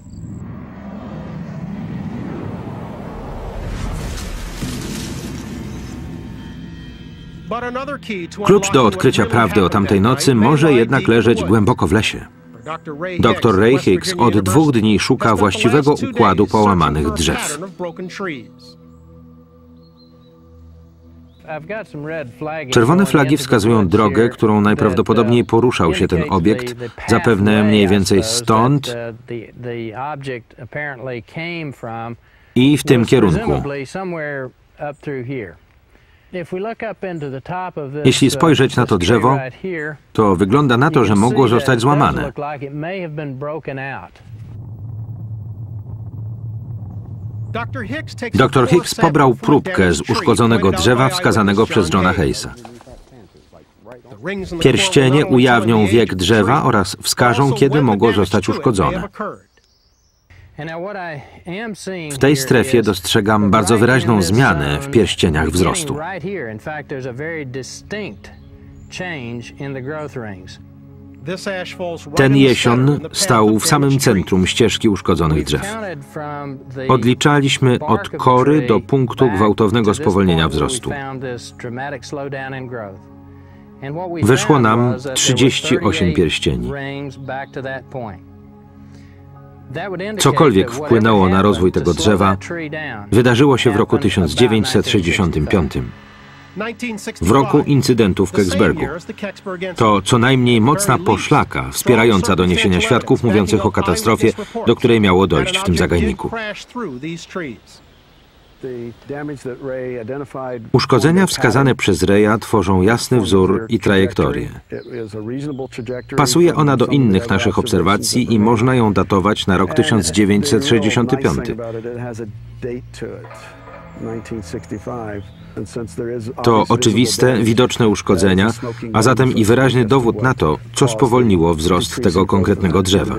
Klucz do odkrycia prawdy o tamtej nocy może jednak leżeć głęboko w lesie. Doktor Ray Hicks od dwóch dni szuka właściwego układu połamanych drzew. Czerwone flagi wskazują drogę, którą najprawdopodobniej poruszał się ten obiekt, zapewne mniej więcej stąd i w tym kierunku. Jeśli spojrzeć na to drzewo, to wygląda na to, że mogło zostać złamane. Doktor Hicks pobrał próbkę z uszkodzonego drzewa wskazanego przez Johna Hayesa. Pierścienie ujawnią wiek drzewa oraz wskażą, kiedy mogło zostać uszkodzone. W tej strefie dostrzegam bardzo wyraźną zmianę w pierścieniach wzrostu. Ten jesion stał w samym centrum ścieżki uszkodzonych drzew. Odliczaliśmy od kory do punktu gwałtownego spowolnienia wzrostu. Wyszło nam trzydzieści osiem pierścieni. Cokolwiek wpłynęło na rozwój tego drzewa, wydarzyło się w roku tysiąc dziewięćset sześćdziesiątym piątym. W roku incydentu w Kecksburgu. To co najmniej mocna poszlaka wspierająca doniesienia świadków mówiących o katastrofie, do której miało dojść w tym zagajniku. Uszkodzenia wskazane przez Raya tworzą jasny wzór i trajektorię. Pasuje ona do innych naszych obserwacji i można ją datować na rok tysiąc dziewięćset sześćdziesiąty piąty. To oczywiste, widoczne uszkodzenia, a zatem i wyraźny dowód na to, co spowolniło wzrost tego konkretnego drzewa.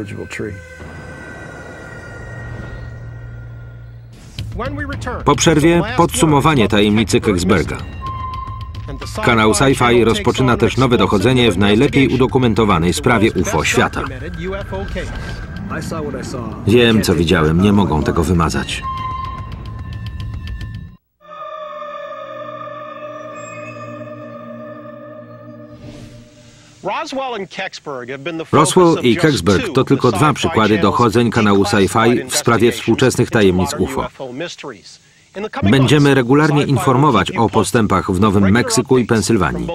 Po przerwie podsumowanie tajemnicy Kecksburga. Kanał Sci-Fi rozpoczyna też nowe dochodzenie w najlepiej udokumentowanej sprawie U F O świata. Wiem, co widziałem, nie mogą tego wymazać. Roswell i Kecksburg to tylko dwa przykłady dochodzeń kanału Sci-Fi w sprawie współczesnych tajemnic U F O. Będziemy regularnie informować o postępach w Nowym Meksyku i Pensylwanii.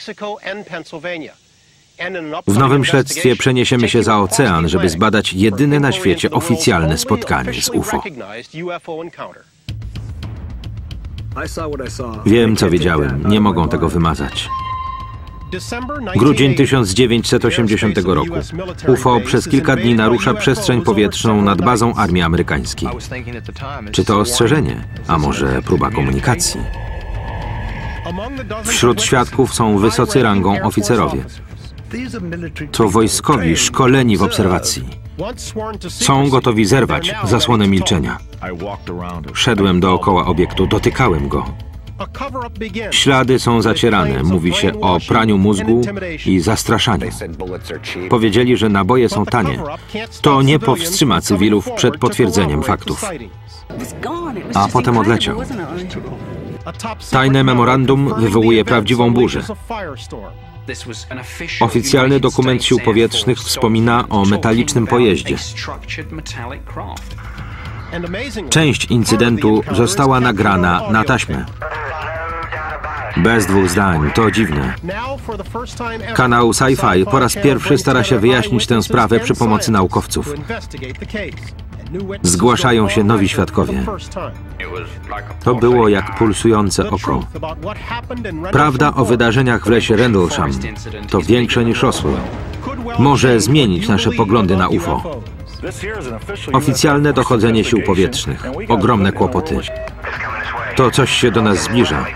W nowym śledztwie przeniesiemy się za ocean, żeby zbadać jedyne na świecie oficjalne spotkanie z U F O. Wiem, co widziałem, nie mogą tego wymazać. Grudzień tysiąc dziewięćset osiemdziesiątego roku. U F O przez kilka dni narusza przestrzeń powietrzną nad bazą armii amerykańskiej. Czy to ostrzeżenie? A może próba komunikacji? Wśród świadków są wysocy rangą oficerowie. To wojskowi szkoleni w obserwacji. Są gotowi zerwać zasłonę milczenia. Szedłem dookoła obiektu, dotykałem go. Ślady są zacierane, mówi się o praniu mózgu i zastraszaniu. Powiedzieli, że naboje są tanie. To nie powstrzyma cywilów przed potwierdzeniem faktów. A potem odleciał. Tajne memorandum wywołuje prawdziwą burzę. Oficjalny dokument sił powietrznych wspomina o metalicznym pojeździe. Część incydentu została nagrana na taśmę. Bez dwóch zdań, to dziwne. Kanał Sci-Fi po raz pierwszy stara się wyjaśnić tę sprawę przy pomocy naukowców. Zgłaszają się nowi świadkowie. To było jak pulsujące oko. Prawda o wydarzeniach w lesie Rendlesham to większe niż Roswell. Może zmienić nasze poglądy na U F O. Oficjalne dochodzenie sił powietrznych. Ogromne kłopoty. To coś się do nas zbliża.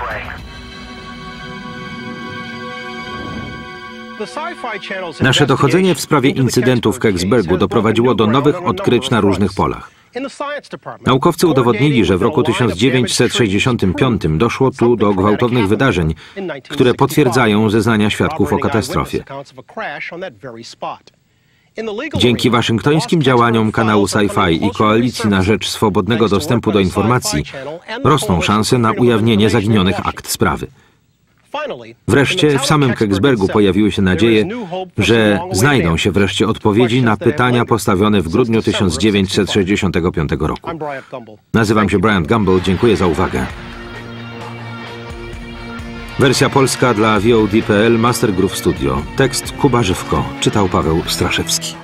Nasze dochodzenie w sprawie incydentu w Kecksburgu doprowadziło do nowych odkryć na różnych polach. Naukowcy udowodnili, że w roku tysiąc dziewięćset sześćdziesiątym piątym doszło tu do gwałtownych wydarzeń, które potwierdzają zeznania świadków o katastrofie. Dzięki waszyngtońskim działaniom kanału Sci-Fi i Koalicji na rzecz swobodnego dostępu do informacji rosną szanse na ujawnienie zaginionych akt sprawy. Wreszcie w samym Kecksburgu pojawiły się nadzieje, że znajdą się wreszcie odpowiedzi na pytania postawione w grudniu tysiąc dziewięćset sześćdziesiątego piątego roku. Nazywam się Bryant Gumbel, dziękuję za uwagę. Wersja polska dla V O D kropka P L Master Groove Studio. Tekst Kuba Żywko. Czytał Paweł Straszewski.